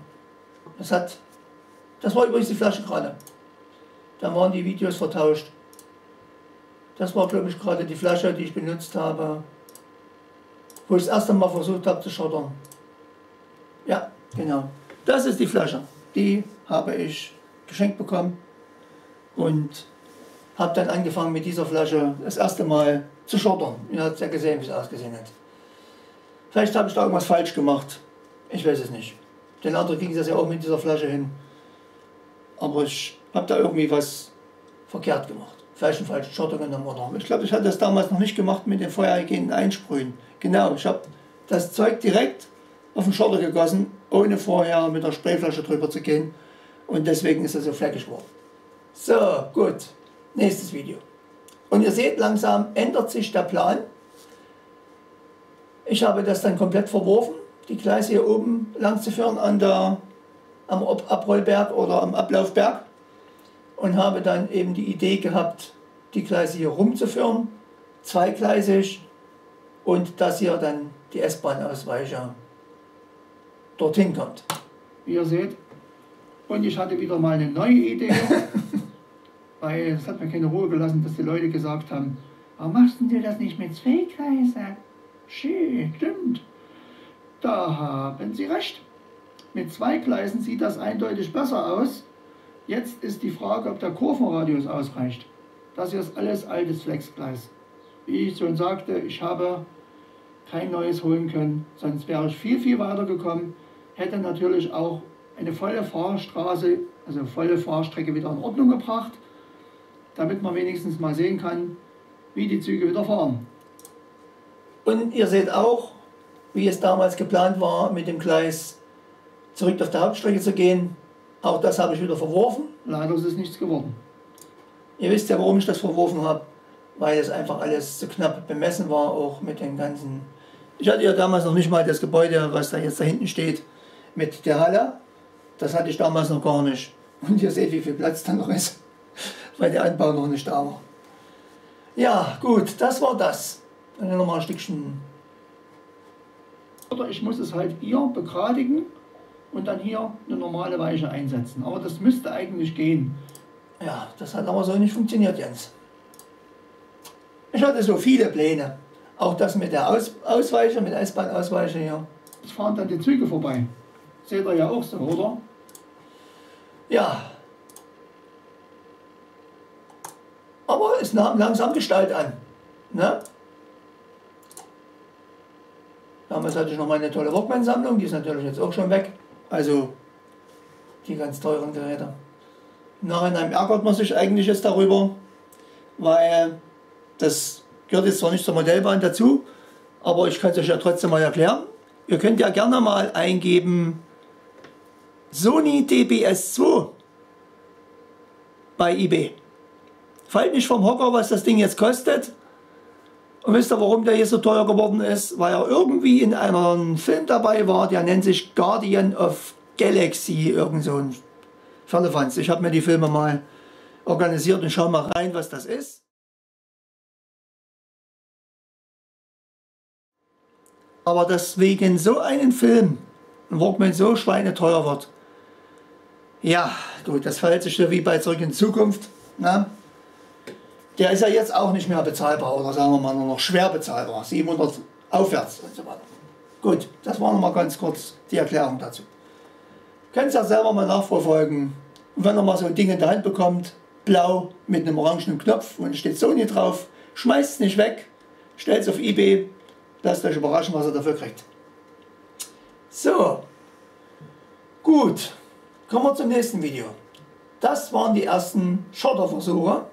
[SPEAKER 1] Das war übrigens die Flasche gerade. Da waren die Videos vertauscht. Das war, glaube ich, gerade die Flasche, die ich benutzt habe, wo ich das erste Mal versucht habe zu schottern. Ja, genau. Das ist die Flasche. Die habe ich geschenkt bekommen und habe dann angefangen mit dieser Flasche das erste Mal zu schottern. Ihr habt ja gesehen, wie es ausgesehen hat. Vielleicht habe ich da irgendwas falsch gemacht. Ich weiß es nicht. Den anderen ging das ja auch mit dieser Flasche hin. Aber ich habe da irgendwie was verkehrt gemacht. Vielleicht einen falschen Schotter genommen oder. Ich glaube, ich hatte das damals noch nicht gemacht mit dem vorhergehenden Einsprühen. Genau, ich habe das Zeug direkt auf den Schotter gegossen, ohne vorher mit der Sprayflasche drüber zu gehen. Und deswegen ist das so fleckig geworden. So, gut. Nächstes Video. Und ihr seht, langsam ändert sich der Plan. Ich habe das dann komplett verworfen, die Gleise hier oben lang zu führen am Abrollberg oder am Ablaufberg. Und habe dann eben die Idee gehabt, die Gleise hier rumzuführen, zweigleisig, und dass hier dann die S-Bahn-Ausweicher dorthin kommt.
[SPEAKER 2] Wie ihr seht. Und ich hatte wieder mal eine neue Idee, weil es hat mir keine Ruhe gelassen, dass die Leute gesagt haben, warum machst du das nicht mit zwei Gleisen? Schön, stimmt. Da haben sie recht. Mit zwei Gleisen sieht das eindeutig besser aus. Jetzt ist die Frage, ob der Kurvenradius ausreicht. Das hier ist alles altes Flexgleis. Wie ich schon sagte, ich habe kein neues holen können, sonst wäre ich viel, viel weiter gekommen. Hätte natürlich auch eine volle Fahrstraße, also volle Fahrstrecke wieder in Ordnung gebracht, damit man wenigstens mal sehen kann, wie die Züge wieder fahren.
[SPEAKER 1] Und ihr seht auch, wie es damals geplant war, mit dem Gleis zurück auf der Hauptstrecke zu gehen. Auch das habe ich wieder verworfen.
[SPEAKER 2] Leider ist es nichts geworden.
[SPEAKER 1] Ihr wisst ja, warum ich das verworfen habe, weil es einfach alles zu knapp bemessen war, auch mit den ganzen... Ich hatte ja damals noch nicht mal das Gebäude, was da jetzt da hinten steht, mit der Halle. Das hatte ich damals noch gar nicht. Und ihr seht, wie viel Platz da noch ist, weil der Anbau noch nicht da war. Ja, gut, das war das. Dann nochmal ein Stückchen.
[SPEAKER 2] Oder ich muss es halt hier begradigen und dann hier eine normale Weiche einsetzen. Aber das müsste eigentlich gehen.
[SPEAKER 1] Ja, das hat aber so nicht funktioniert, Jens. Ich hatte so viele Pläne. Auch das mit der Ausweiche, mit der S-Bahn-Ausweiche hier.
[SPEAKER 2] Es fahren dann die Züge vorbei. Seht ihr ja auch so, oder?
[SPEAKER 1] Ja. Aber es nahm langsam Gestalt an. Ne? Damals hatte ich noch meine tolle Walkman-Sammlung, die ist natürlich jetzt auch schon weg. Also die ganz teuren Geräte. Im Nachhinein ärgert man sich eigentlich jetzt darüber, weil das gehört jetzt zwar nicht zur Modellbahn dazu, aber ich kann es euch ja trotzdem mal erklären. Ihr könnt ja gerne mal eingeben Sony DBS2 bei eBay. Fallt nicht vom Hocker, was das Ding jetzt kostet. Und wisst ihr, warum der hier so teuer geworden ist? Weil er irgendwie in einem Film dabei war, der nennt sich Guardian of Galaxy, irgend so ein Firlefanz. Ich habe mir die Filme mal organisiert und schau mal rein, was das ist. Aber dass wegen so einen Film ein Walkman so schweineteuer wird, ja, gut, das verhält sich so wie bei Zurück in die Zukunft. Ne? Der ist ja jetzt auch nicht mehr bezahlbar, oder sagen wir mal nur noch schwer bezahlbar, 700 aufwärts und so weiter. Gut, das war nochmal ganz kurz die Erklärung dazu. Könnt ihr ja selber mal nachverfolgen. Und wenn ihr mal so ein Ding in der Hand bekommt, blau mit einem orangenen Knopf und steht Sony drauf, schmeißt es nicht weg, stellt es auf eBay, lasst euch überraschen, was ihr dafür kriegt. So, gut, kommen wir zum nächsten Video. Das waren die ersten Schotterversuche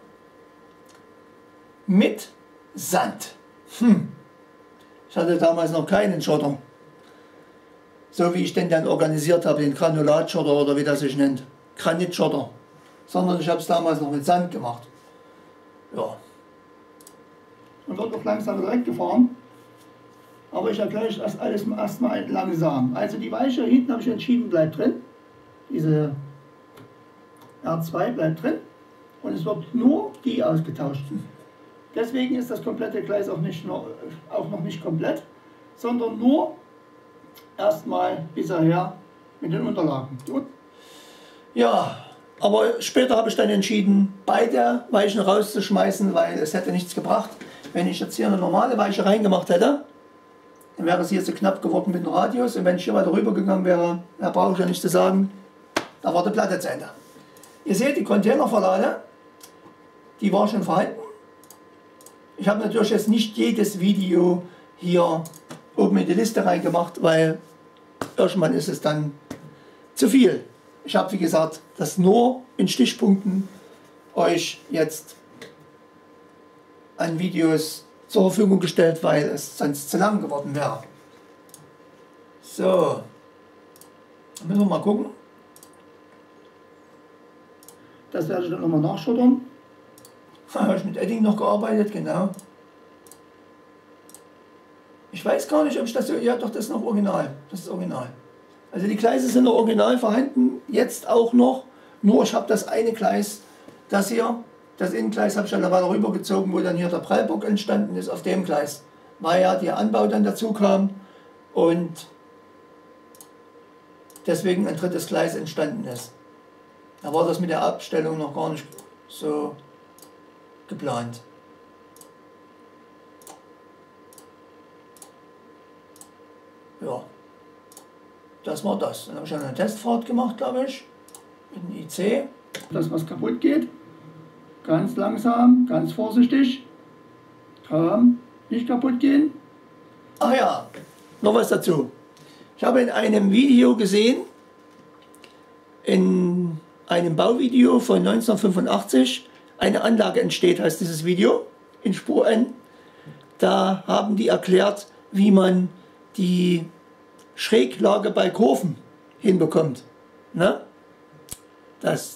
[SPEAKER 1] mit Sand. Ich hatte damals noch keinen Schotter. So wie ich den dann organisiert habe, den Granulatschotter oder wie das sich nennt. Granitschotter. Sondern ich habe es damals noch mit Sand gemacht. Ja.
[SPEAKER 2] Man wird auch langsam direkt gefahren. Aber ich erkläre euch das alles erstmal langsam. Also die Weiche hinten habe ich entschieden, bleibt drin. Diese R2 bleibt drin. Und es wird nur die ausgetauscht. Deswegen ist das komplette Gleis auch noch nicht komplett, sondern nur erstmal bisher mit den Unterlagen. Gut?
[SPEAKER 1] Ja, aber später habe ich dann entschieden, beide Weichen rauszuschmeißen, weil es hätte nichts gebracht. Wenn ich jetzt hier eine normale Weiche reingemacht hätte, dann wäre es hier zu knapp geworden mit dem Radius. Und wenn ich hier weiter rüber gegangen wäre, da brauche ich ja nicht zu sagen, da war die Platte zu Ende. Ihr seht die Containerverlade, die war schon vorhanden. Ich habe natürlich jetzt nicht jedes Video hier oben in die Liste reingemacht, weil irgendwann ist es dann zu viel. Ich habe, wie gesagt, das nur in Stichpunkten euch jetzt an Videos zur Verfügung gestellt, weil es sonst zu lang geworden wäre. So, dann müssen wir mal gucken.
[SPEAKER 2] Das werde ich dann nochmal nachschottern.
[SPEAKER 1] Habe ich mit Edding noch gearbeitet, genau. Ich weiß gar nicht, ob ich das so... Ja, doch, das ist noch original. Das ist original. Also die Gleise sind noch original vorhanden, jetzt auch noch. Nur ich habe das eine Gleis, das hier, das Innengleis habe ich dann weiter rübergezogen, wo dann hier der Prallbock entstanden ist, auf dem Gleis. Weil ja der Anbau dann dazu kam und deswegen ein drittes Gleis entstanden ist. Da war das mit der Abstellung noch gar nicht so geplant. Ja, das war das. Dann habe ich eine Testfahrt gemacht, glaube ich, mit dem IC.
[SPEAKER 2] Das, was kaputt geht, ganz langsam, ganz vorsichtig, nicht kaputt gehen.
[SPEAKER 1] Ach ja, noch was dazu. Ich habe in einem Video gesehen, in einem Bauvideo von 1985, eine Anlage entsteht, heißt dieses Video, in Spur N. Da haben die erklärt, wie man die Schräglage bei Kurven hinbekommt. Ne? Dass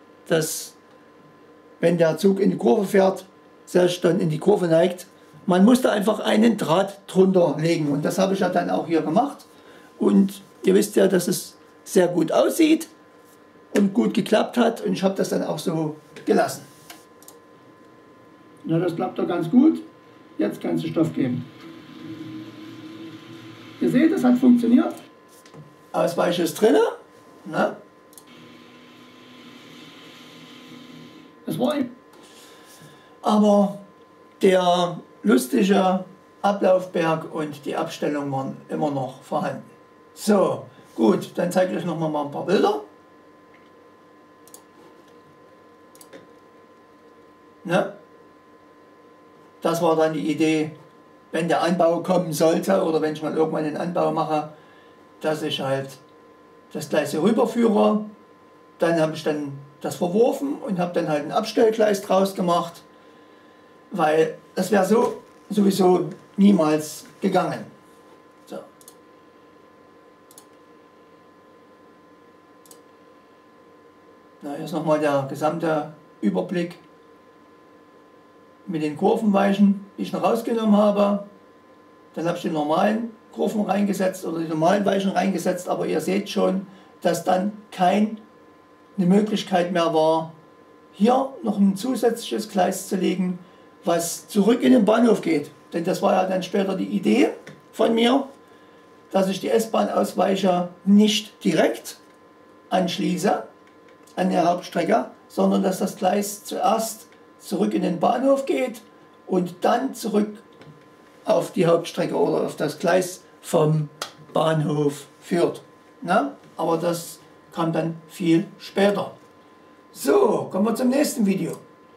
[SPEAKER 1] wenn der Zug in die Kurve fährt, sich dann in die Kurve neigt, man musste einfach einen Draht drunter legen. Und das habe ich ja dann auch hier gemacht. Und ihr wisst ja, dass es sehr gut aussieht und gut geklappt hat. Und ich habe das dann auch so gelassen.
[SPEAKER 2] Ja, das klappt doch ganz gut. Jetzt kannst du Stoff geben. Ihr seht, es hat funktioniert.
[SPEAKER 1] Ausweiche ist drin. Ne?
[SPEAKER 2] Es war
[SPEAKER 1] Aber der lustige Ablaufberg und die Abstellung waren immer noch vorhanden. So, gut, dann zeige ich euch noch mal ein paar Bilder. Ne? Das war dann die Idee, wenn der Anbau kommen sollte oder wenn ich mal irgendwann den Anbau mache, dass ich halt das Gleis hier rüberführe. Dann habe ich dann das verworfen und habe dann halt ein Abstellgleis draus gemacht, weil das wäre so sowieso niemals gegangen. So. Na, hier ist nochmal der gesamte Überblick, mit den Kurvenweichen, die ich noch rausgenommen habe. Dann habe ich die normalen Kurven reingesetzt oder die normalen Weichen reingesetzt, aber ihr seht schon, dass dann keine Möglichkeit mehr war, hier noch ein zusätzliches Gleis zu legen, was zurück in den Bahnhof geht. Denn das war ja dann später die Idee von mir, dass ich die S-Bahn-Ausweicher nicht direkt anschließe an der Hauptstrecke, sondern dass das Gleis zuerst zurück in den Bahnhof geht und dann zurück auf die Hauptstrecke oder auf das Gleis vom Bahnhof führt. Na? Aber das kam dann viel später. So, kommen wir zum nächsten Video.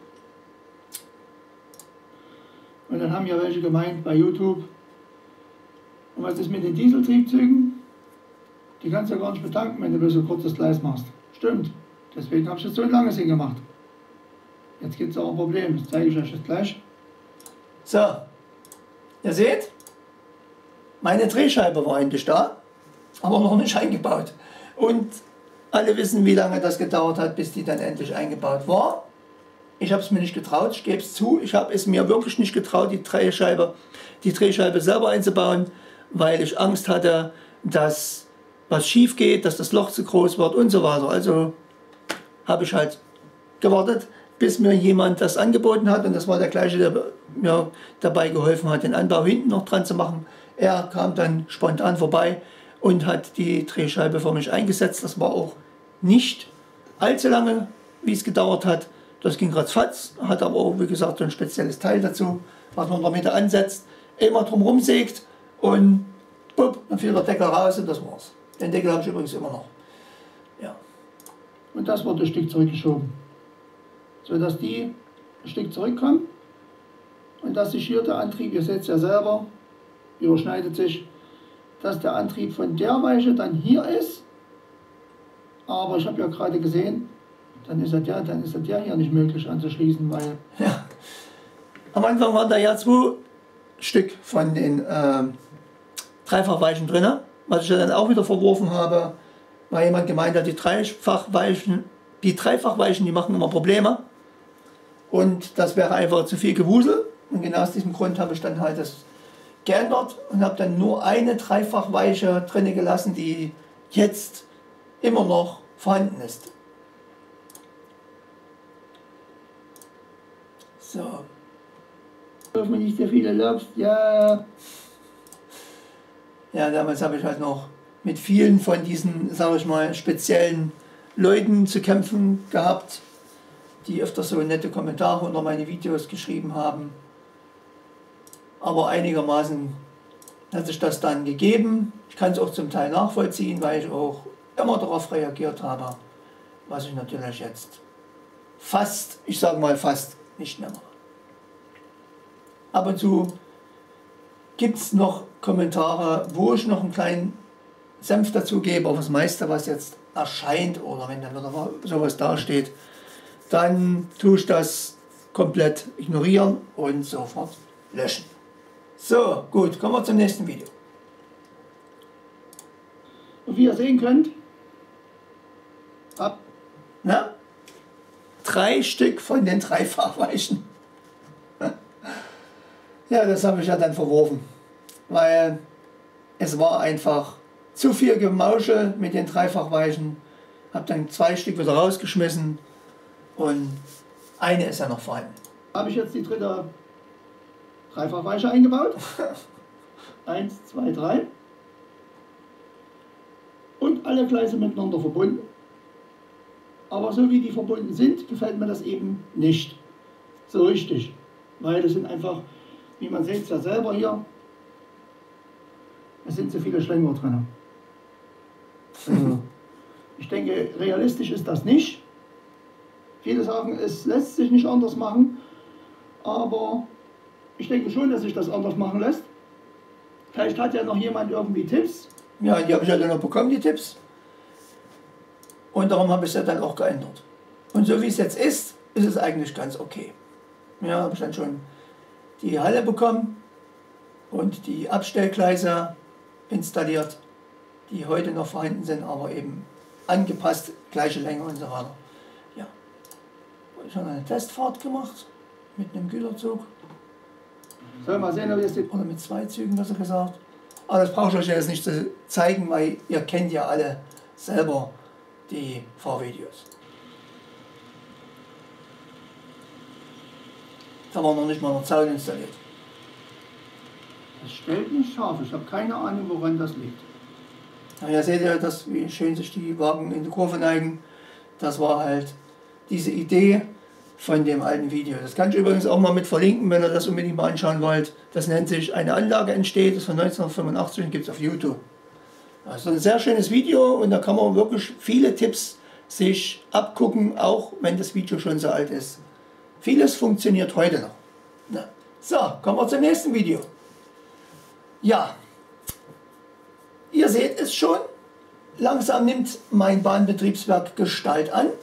[SPEAKER 2] Und dann haben ja welche gemeint bei YouTube, und was ist mit den Dieseltriebzügen? Die kannst du ja gar nicht betanken, wenn du bloß so kurzes Gleis machst. Stimmt, deswegen habe ich jetzt so ein langes hingemacht. Jetzt gibt es auch ein Problem, das zeige ich euch jetzt gleich.
[SPEAKER 1] So, ihr seht, meine Drehscheibe war endlich da, aber noch nicht eingebaut. Und alle wissen, wie lange das gedauert hat, bis die dann endlich eingebaut war. Ich habe es mir nicht getraut, ich gebe es zu, ich habe es mir wirklich nicht getraut, die Drehscheibe selber einzubauen, weil ich Angst hatte, dass was schief geht, dass das Loch zu groß wird und so weiter. Also habe ich halt gewartet, bis mir jemand das angeboten hat, und das war der gleiche, der mir dabei geholfen hat, den Anbau hinten noch dran zu machen. Er kam dann spontan vorbei und hat die Drehscheibe für mich eingesetzt. Das war auch nicht allzu lange, wie es gedauert hat. Das ging ratzfatz, hat aber auch, wie gesagt, so ein spezielles Teil dazu, was man in der Mitte ansetzt, immer drumherum sägt und bupp, dann fiel der Deckel raus und das war's. Den Deckel habe ich übrigens immer noch. Ja.
[SPEAKER 2] Und das wird ein Stück zurückgeschoben, sodass die ein Stück zurückkommen und dass sich hier der Antrieb, ihr seht es ja selber, überschneidet sich, dass der Antrieb von der Weiche dann hier ist, aber ich habe ja gerade gesehen, dann ist der hier nicht möglich anzuschließen, weil...
[SPEAKER 1] Ja. Am Anfang waren da ja 2 Stück von den Dreifachweichen drin, was ich dann auch wieder verworfen habe, weil jemand gemeint hat, die Dreifachweichen, die machen immer Probleme und das wäre einfach zu viel Gewusel, und genau aus diesem Grund habe ich dann halt das geändert und habe dann nur eine Dreifachweiche drin gelassen, die jetzt immer noch vorhanden ist. So.
[SPEAKER 2] Darf man nicht so viele Lobst, ja.
[SPEAKER 1] Ja, damals habe ich halt noch mit vielen von diesen, sage ich mal, speziellen Leuten zu kämpfen gehabt, die öfter so nette Kommentare unter meine Videos geschrieben haben. Aber einigermaßen hat sich das dann gegeben. Ich kann es auch zum Teil nachvollziehen, weil ich auch immer darauf reagiert habe, was ich natürlich jetzt fast, ich sage mal fast, nicht mehr mache. Ab und zu gibt es noch Kommentare, wo ich noch einen kleinen Senf dazu gebe, auf das meiste, was jetzt erscheint, oder wenn dann wieder sowas dasteht, dann tue ich das komplett ignorieren und sofort löschen. So, gut, kommen wir zum nächsten Video.
[SPEAKER 2] Und wie ihr sehen könnt,
[SPEAKER 1] Na? 3 Stück von den Dreifachweichen. Ja, das habe ich ja dann verworfen, weil es war einfach zu viel Gemauschel mit den Dreifachweichen. Habe dann 2 Stück wieder rausgeschmissen und eine ist ja noch vorhanden.
[SPEAKER 2] Habe ich jetzt die dritte Dreifachweiche eingebaut. 1, 2, 3. Und alle Gleise miteinander verbunden. Aber so wie die verbunden sind, gefällt mir das eben nicht so richtig. Weil das sind einfach, wie man sieht es ja selber hier, es sind so viele Schlänger drin. Also, ich denke, realistisch ist das nicht. Viele sagen, es lässt sich nicht anders machen, aber ich denke schon, dass sich das anders machen lässt. Vielleicht hat ja noch jemand irgendwie Tipps.
[SPEAKER 1] Ja, die habe ich ja dann noch bekommen, die Tipps. Und darum habe ich es ja dann auch geändert. Und so wie es jetzt ist, ist es eigentlich ganz okay. Ja, habe ich dann schon die Halle bekommen und die Abstellgleise installiert, die heute noch vorhanden sind, aber eben angepasst, gleiche Länge und so weiter. Ja, ich habe eine Testfahrt gemacht mit einem Güterzug.
[SPEAKER 2] Soll mal sehen, ob ich das...
[SPEAKER 1] Oder mit 2 Zügen, besser gesagt. Aber das brauche ich euch jetzt nicht zu zeigen, weil ihr kennt ja alle selber die Fahrvideos. Da war noch nicht mal ein Zaun installiert.
[SPEAKER 2] Das stellt nicht scharf. Ich habe keine Ahnung, woran das liegt.
[SPEAKER 1] Ja, hier seht ihr, wie schön sich die Wagen in die Kurve neigen. Das war halt diese Idee von dem alten Video. Das kann ich übrigens auch mal mit verlinken, wenn ihr das unbedingt mal anschauen wollt. Das nennt sich Eine Anlage entsteht, das ist von 1985 und gibt es auf YouTube. Also ein sehr schönes Video und da kann man wirklich viele Tipps sich abgucken, auch wenn das Video schon so alt ist. Vieles funktioniert heute noch. Na, so, kommen wir zum nächsten Video. Ja, ihr seht es schon, langsam nimmt mein Bahnbetriebswerk Gestalt an.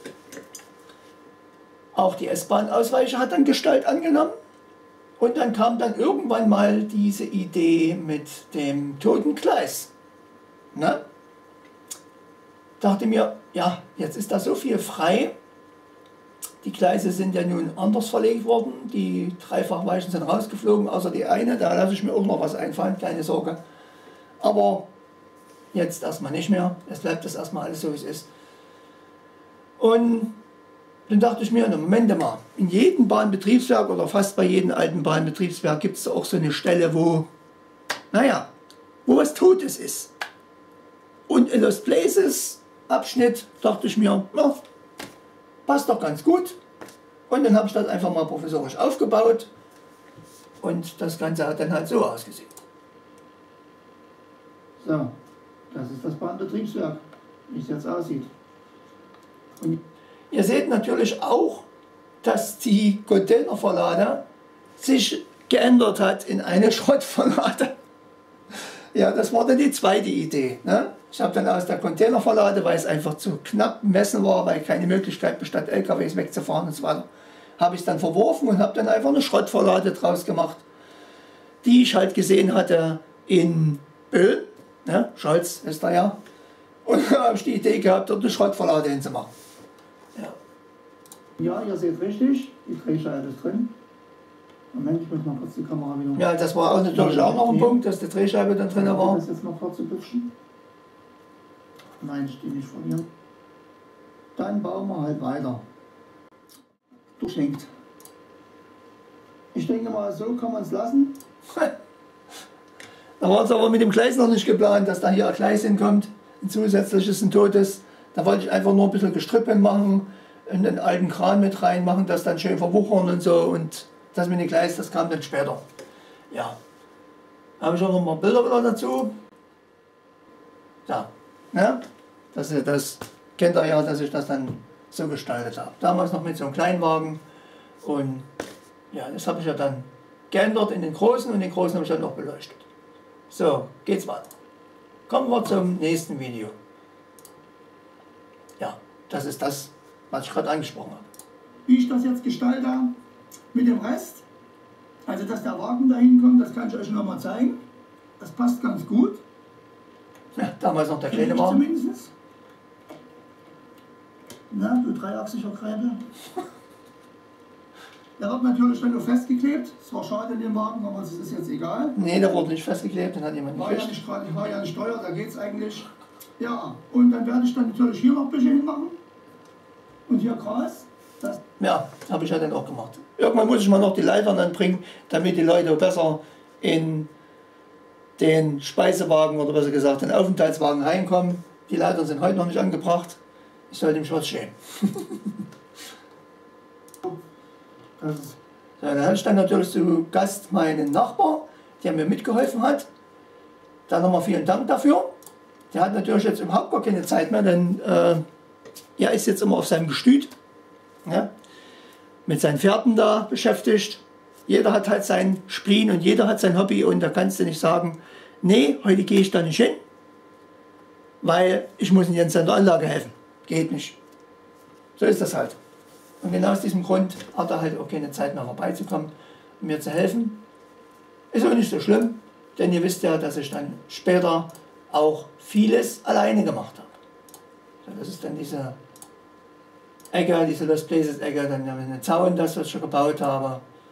[SPEAKER 1] Auch die S-Bahn-Ausweiche hat dann Gestalt angenommen. Und dann kam dann irgendwann mal diese Idee mit dem toten Gleis. Ne? Dachte mir, ja, jetzt ist da so viel frei. Die Gleise sind ja nun anders verlegt worden. Die Dreifachweichen sind rausgeflogen, außer die eine. Da lasse ich mir auch noch was einfallen, keine Sorge. Aber jetzt erstmal nicht mehr. Es bleibt das erstmal alles so, wie es ist. Und dann dachte ich mir, na Moment mal, in jedem Bahnbetriebswerk oder fast bei jedem alten Bahnbetriebswerk gibt es auch so eine Stelle, wo, naja, wo was Totes ist. Und in Lost Places Abschnitt dachte ich mir, na, passt doch ganz gut. Und dann habe ich das einfach mal provisorisch aufgebaut und das Ganze hat dann halt so ausgesehen.
[SPEAKER 2] So, das ist das Bahnbetriebswerk, wie es jetzt aussieht. Und
[SPEAKER 1] ihr seht natürlich auch, dass die Containerverlade sich geändert hat in eine Schrottverlade. Ja, das war dann die zweite Idee. Ne? Ich habe dann aus der Containerverlade, weil es einfach zu knapp bemessen war, weil keine Möglichkeit bestand, LKWs wegzufahren und so weiter, habe ich es dann verworfen und habe dann einfach eine Schrottverlade draus gemacht, die ich halt gesehen hatte in Böen. Ne? Scholz ist da ja. Und da habe ich die Idee gehabt, dort eine Schrottverlade hinzumachen.
[SPEAKER 2] ja, ihr seht richtig, die Drehscheibe ist drin. Moment, ich muss mal kurz die Kamera wieder...
[SPEAKER 1] Ja, das war auch natürlich auch noch ein Punkt, dass die Drehscheibe dann drin war.
[SPEAKER 2] Das jetzt noch kurz zu pitchen. Nein, ich die nicht verlieren. Dann bauen wir halt weiter. Durchhängt. Ich denke mal, so kann man es lassen.
[SPEAKER 1] Da war es aber mit dem Gleis noch nicht geplant, dass da hier ein Gleis hinkommt, ein zusätzliches, ein totes. Da wollte ich einfach nur ein bisschen Gestrüpp machen, einen alten Kran mit reinmachen, das dann schön verwuchern und so. Und das mit dem Gleis, das kam dann später. Ja. Da habe ich auch noch mal Bilder wieder dazu. Ja. Ja. Das kennt ihr ja, dass ich das dann so gestaltet habe. Damals noch mit so einem Kleinwagen. Und ja, das habe ich ja dann geändert in den großen und den großen habe ich dann noch beleuchtet. So, geht's weiter. Kommen wir zum nächsten Video. Ja, das ist das, was ich gerade angesprochen habe.
[SPEAKER 2] Wie ich das jetzt gestalte mit dem Rest, also dass der Wagen dahin kommt, das kann ich euch noch mal zeigen. Das passt ganz gut.
[SPEAKER 1] Ja, damals noch der
[SPEAKER 2] Finde
[SPEAKER 1] kleine
[SPEAKER 2] ich
[SPEAKER 1] Wagen.
[SPEAKER 2] zumindest. Na, du dreiachsiger Gräbe. Der wird natürlich dann nur festgeklebt. Es war schade in dem Wagen, aber es ist jetzt egal.
[SPEAKER 1] Nee, der wurde nicht festgeklebt, den hat jemand
[SPEAKER 2] War ja
[SPEAKER 1] gekriegt.
[SPEAKER 2] nicht gerade, war ja nicht teuer, da geht es eigentlich. Ja, und dann werde ich dann natürlich hier noch ein bisschen hinmachen. Und hier Gras. Das
[SPEAKER 1] Ja, habe ich ja dann auch gemacht. Irgendwann muss ich mal noch die Leitern anbringen, damit die Leute besser in den Speisewagen oder besser gesagt den Aufenthaltswagen reinkommen. Die Leitern sind heute noch nicht angebracht. Ich sollte im Schwarz stehen.
[SPEAKER 2] das ist
[SPEAKER 1] So, dann hatte ich dann natürlich zu Gast meinen Nachbar, der mir mitgeholfen hat. Da nochmal vielen Dank dafür. Der hat natürlich jetzt überhaupt gar keine Zeit mehr, denn er ist jetzt immer auf seinem Gestüt, ja, mit seinen Pferden da beschäftigt. Jeder hat halt sein Spleen und jeder hat sein Hobby und da kannst du nicht sagen, nee, heute gehe ich da nicht hin, weil ich muss Jens an der Anlage helfen. Geht nicht. So ist das halt. Und genau aus diesem Grund hat er halt auch keine Zeit mehr vorbeizukommen, um mir zu helfen. Ist auch nicht so schlimm, denn ihr wisst ja, dass ich dann später auch vieles alleine gemacht habe. So, das ist dann diese Ecke, diese Lost Places Ecke, dann einen Zaun, das was ich schon gebaut habe.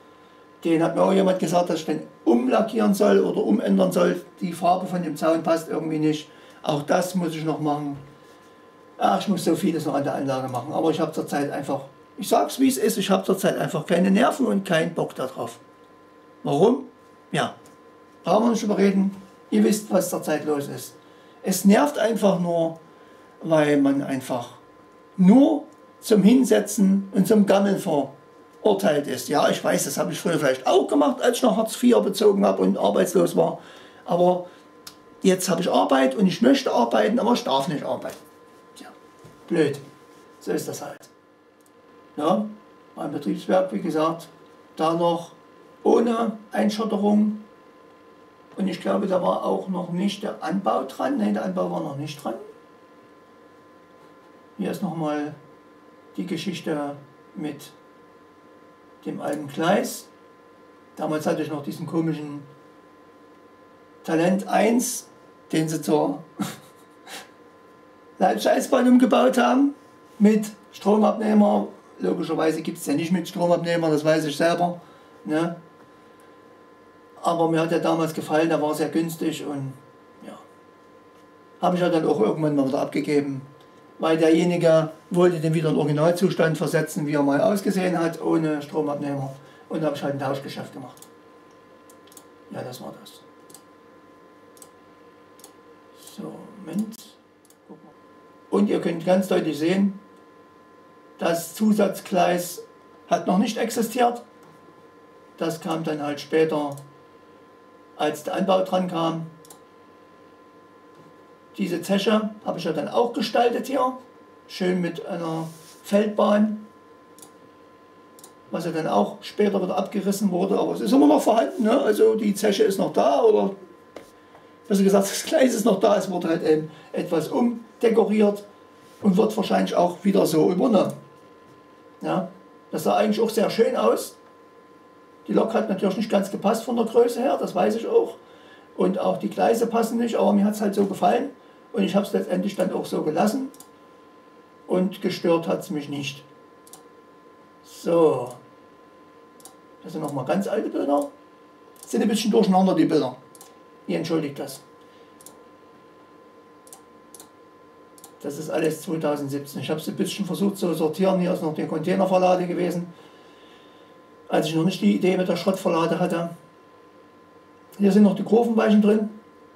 [SPEAKER 1] Den hat mir auch jemand gesagt, dass ich den umlackieren soll oder umändern soll. Die Farbe von dem Zaun passt irgendwie nicht. Auch das muss ich noch machen. Ach, ich muss so vieles noch an der Anlage machen. Aber ich habe zurzeit einfach, ich sag's wie es ist, ich habe zurzeit einfach keine Nerven und keinen Bock darauf. Warum? Ja, brauchen wir nicht überreden. Ihr wisst, was zurzeit los ist. Es nervt einfach nur, weil man einfach nur zum Hinsetzen und zum Gammeln verurteilt ist. Ja, ich weiß, das habe ich früher vielleicht auch gemacht, als ich noch Hartz IV bezogen habe und arbeitslos war. Aber jetzt habe ich Arbeit und ich möchte arbeiten, aber ich darf nicht arbeiten. Tja, blöd. So ist das halt. Ja, mein Betriebswerk, wie gesagt, da noch ohne Einschotterung. Und ich glaube, da war auch noch nicht der Anbau dran. Nein, der Anbau war noch nicht dran. Hier ist nochmal die Geschichte mit dem alten Gleis. Damals hatte ich noch diesen komischen Talent 1, den sie zur Leitscheißbahn umgebaut haben, mit Stromabnehmer. Logischerweise gibt es ja nicht mit Stromabnehmer, das weiß ich selber. Ne? Aber mir hat er damals gefallen, der war sehr günstig und ja, habe ich ja dann auch irgendwann mal wieder abgegeben, weil derjenige wollte den wieder in Originalzustand versetzen, wie er mal ausgesehen hat, ohne Stromabnehmer, und da habe ich halt ein Tauschgeschäft gemacht. Ja, das war das. So, Moment. Und ihr könnt ganz deutlich sehen, das Zusatzgleis hat noch nicht existiert. Das kam dann halt später, als der Anbau dran kam. Diese Zeche habe ich ja dann auch gestaltet hier. Schön mit einer Feldbahn. Was ja dann auch später wieder abgerissen wurde. Aber es ist immer noch vorhanden. Ne? Also die Zeche ist noch da. Oder besser gesagt, das Gleis ist noch da. Es wurde halt eben etwas umdekoriert. Und wird wahrscheinlich auch wieder so übernommen. Ja? Das sah eigentlich auch sehr schön aus. Die Lok hat natürlich nicht ganz gepasst von der Größe her, das weiß ich auch. Und auch die Gleise passen nicht, aber mir hat es halt so gefallen. Und ich habe es letztendlich dann auch so gelassen. Und gestört hat es mich nicht. So. Das sind nochmal ganz alte Bilder. Sind ein bisschen durcheinander, die Bilder. Ihr entschuldigt das. Das ist alles 2017. Ich habe es ein bisschen versucht zu sortieren. Hier ist noch die Containerverlade gewesen, als ich noch nicht die Idee mit der Schrottverlade hatte. Hier sind noch die Kurvenweichen drin.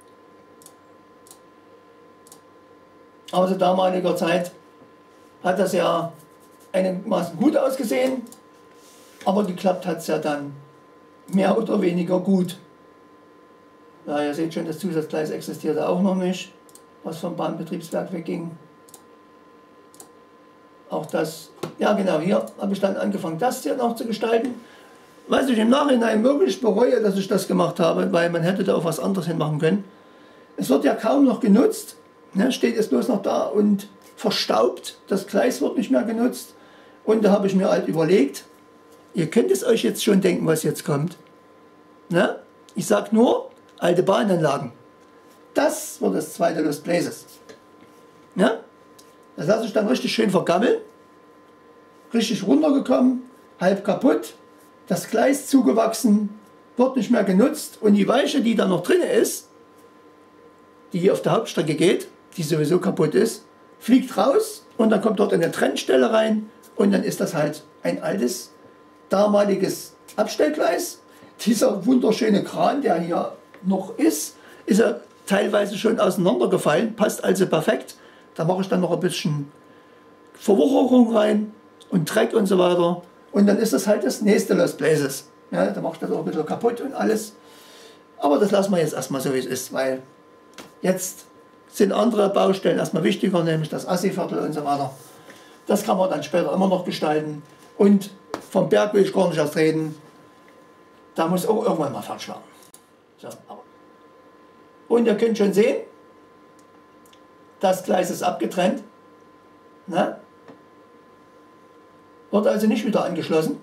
[SPEAKER 1] Aber zu damaliger Zeit hat das ja einigermaßen gut ausgesehen, aber geklappt hat es ja dann mehr oder weniger gut. Ja, ihr seht schon, das Zusatzgleis existierte auch noch nicht, was vom Bahnbetriebswerk wegging. Auch das, ja genau, hier habe ich dann angefangen, das hier noch zu gestalten. Was ich im Nachhinein wirklich bereue, dass ich das gemacht habe, weil man hätte da auch was anderes hinmachen können. Es wird ja kaum noch genutzt, ne, steht jetzt bloß noch da und verstaubt. Das Gleis wird nicht mehr genutzt. Und da habe ich mir halt überlegt, ihr könnt es euch jetzt schon denken, was jetzt kommt. Ne? Ich sage nur, alte Bahnanlagen. Das wird das zweite Lost Places. Ne? Das lasse ich dann richtig schön vergammeln. Richtig runtergekommen, halb kaputt. Das Gleis zugewachsen, wird nicht mehr genutzt. Und die Weiche, die da noch drin ist, die hier auf der Hauptstrecke geht, die sowieso kaputt ist, fliegt raus und dann kommt dort eine Trennstelle rein und dann ist das halt ein altes, damaliges Abstellgleis. Dieser wunderschöne Kran, der hier noch ist ja teilweise schon auseinandergefallen, passt also perfekt. Da mache ich dann noch ein bisschen Verwucherung rein und Dreck und so weiter. Und dann ist das halt das nächste Lost Places. Ja, da mache ich das auch ein bisschen kaputt und alles. Aber das lassen wir jetzt erstmal so, wie es ist, weil jetzt sind andere Baustellen erstmal wichtiger, nämlich das Assi-Viertel und so weiter. Das kann man dann später immer noch gestalten. Und vom Berg will ich gar nicht erst reden. Da muss auch irgendwann mal fertig werden. So, und ihr könnt schon sehen, das Gleis ist abgetrennt. Ne? Wird also nicht wieder angeschlossen.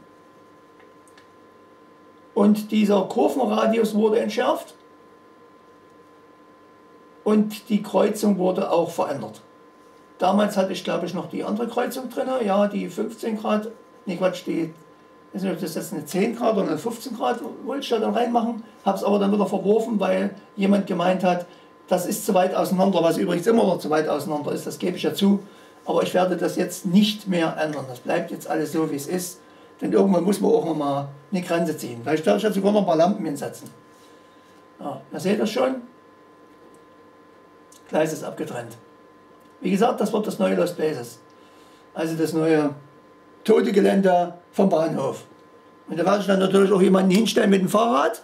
[SPEAKER 1] Und dieser Kurvenradius wurde entschärft. Und die Kreuzung wurde auch verändert. Damals hatte ich, glaube ich, noch die andere Kreuzung drin. Ja, die 15 Grad, nee Quatsch, die Ich weiß nicht, ob das jetzt eine 10 Grad oder eine 15 Grad wollte ich da dann reinmachen, habe es aber dann wieder verworfen, weil jemand gemeint hat, das ist zu weit auseinander, was übrigens immer noch zu weit auseinander ist, das gebe ich ja zu. Aber ich werde das jetzt nicht mehr ändern. Das bleibt jetzt alles so, wie es ist. Denn irgendwann muss man auch noch mal eine Grenze ziehen. Vielleicht werde ich ja sogar noch ein paar Lampen hinsetzen. Ja, ihr seht das schon. Gleis ist abgetrennt. Wie gesagt, das wird das neue Lost Places. Also das neue tote Gelände vom Bahnhof. Und da werde ich dann natürlich auch jemanden hinstellen mit dem Fahrrad.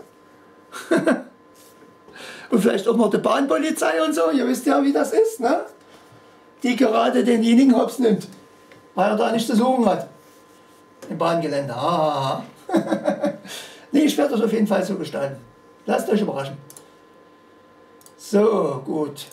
[SPEAKER 1] Und vielleicht auch noch die Bahnpolizei und so. Ihr wisst ja, wie das ist, ne? Die gerade denjenigen hops nimmt, weil er da nichts zu suchen hat. Im Bahngelände. Ah. Nee, ich werde das auf jeden Fall so gestalten. Lasst euch überraschen. So, gut.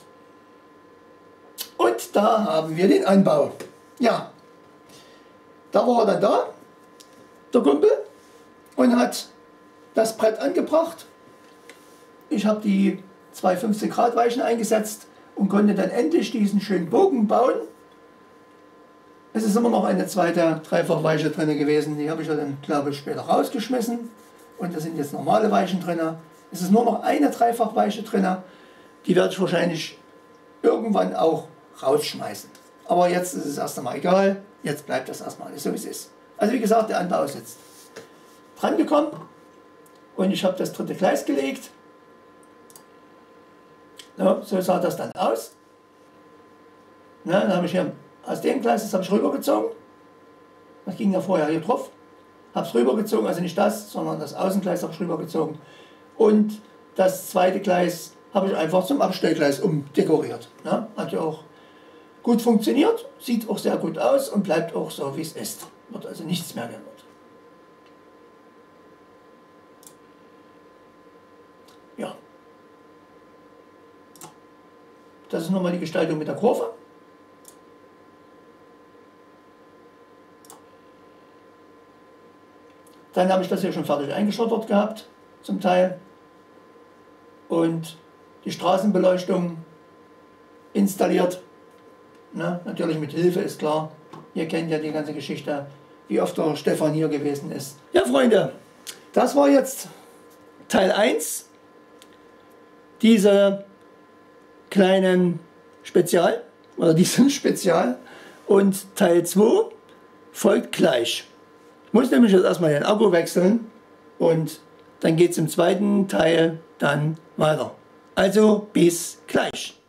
[SPEAKER 1] Und da haben wir den Anbau. Ja, da war er dann da, der Kumpel, und hat das Brett angebracht. Ich habe die 2 15 Grad Weichen eingesetzt und konnte dann endlich diesen schönen Bogen bauen. Es ist immer noch eine zweite Dreifachweiche drin gewesen, die habe ich ja dann, glaube ich, später rausgeschmissen. Und da sind jetzt normale Weichen drin. Es ist nur noch eine Dreifachweiche drin, die werde ich wahrscheinlich irgendwann auch rausschmeißen. Aber jetzt ist es erst einmal egal, jetzt bleibt das erstmal alles so, wie es ist. Also wie gesagt, der Anbau ist jetzt dran gekommen und ich habe das 3. Gleis gelegt. Ja, so sah das dann aus. Ja, dann habe ich hier aus dem Gleis, das habe ich rübergezogen. Das ging ja vorher hier drauf. Habe es rübergezogen, also nicht das, sondern das Außengleis habe ich rübergezogen. Und das 2. Gleis habe ich einfach zum Abstellgleis umdekoriert. Ja, hat ja auch gut funktioniert, sieht auch sehr gut aus und bleibt auch so, wie es ist. Wird also nichts mehr geändert. Ja. Das ist nochmal die Gestaltung mit der Kurve. Dann habe ich das hier schon fertig eingeschottert gehabt, zum Teil. Und die Straßenbeleuchtung installiert. Na, natürlich mit Hilfe, ist klar. Ihr kennt ja die ganze Geschichte, wie oft der Stefan hier gewesen ist. Ja, Freunde, das war jetzt Teil 1. Diese kleinen Spezial, oder diesen Spezial. Und Teil 2 folgt gleich. Ich muss nämlich jetzt erstmal den Akku wechseln und dann geht es im zweiten Teil dann weiter. Also bis gleich.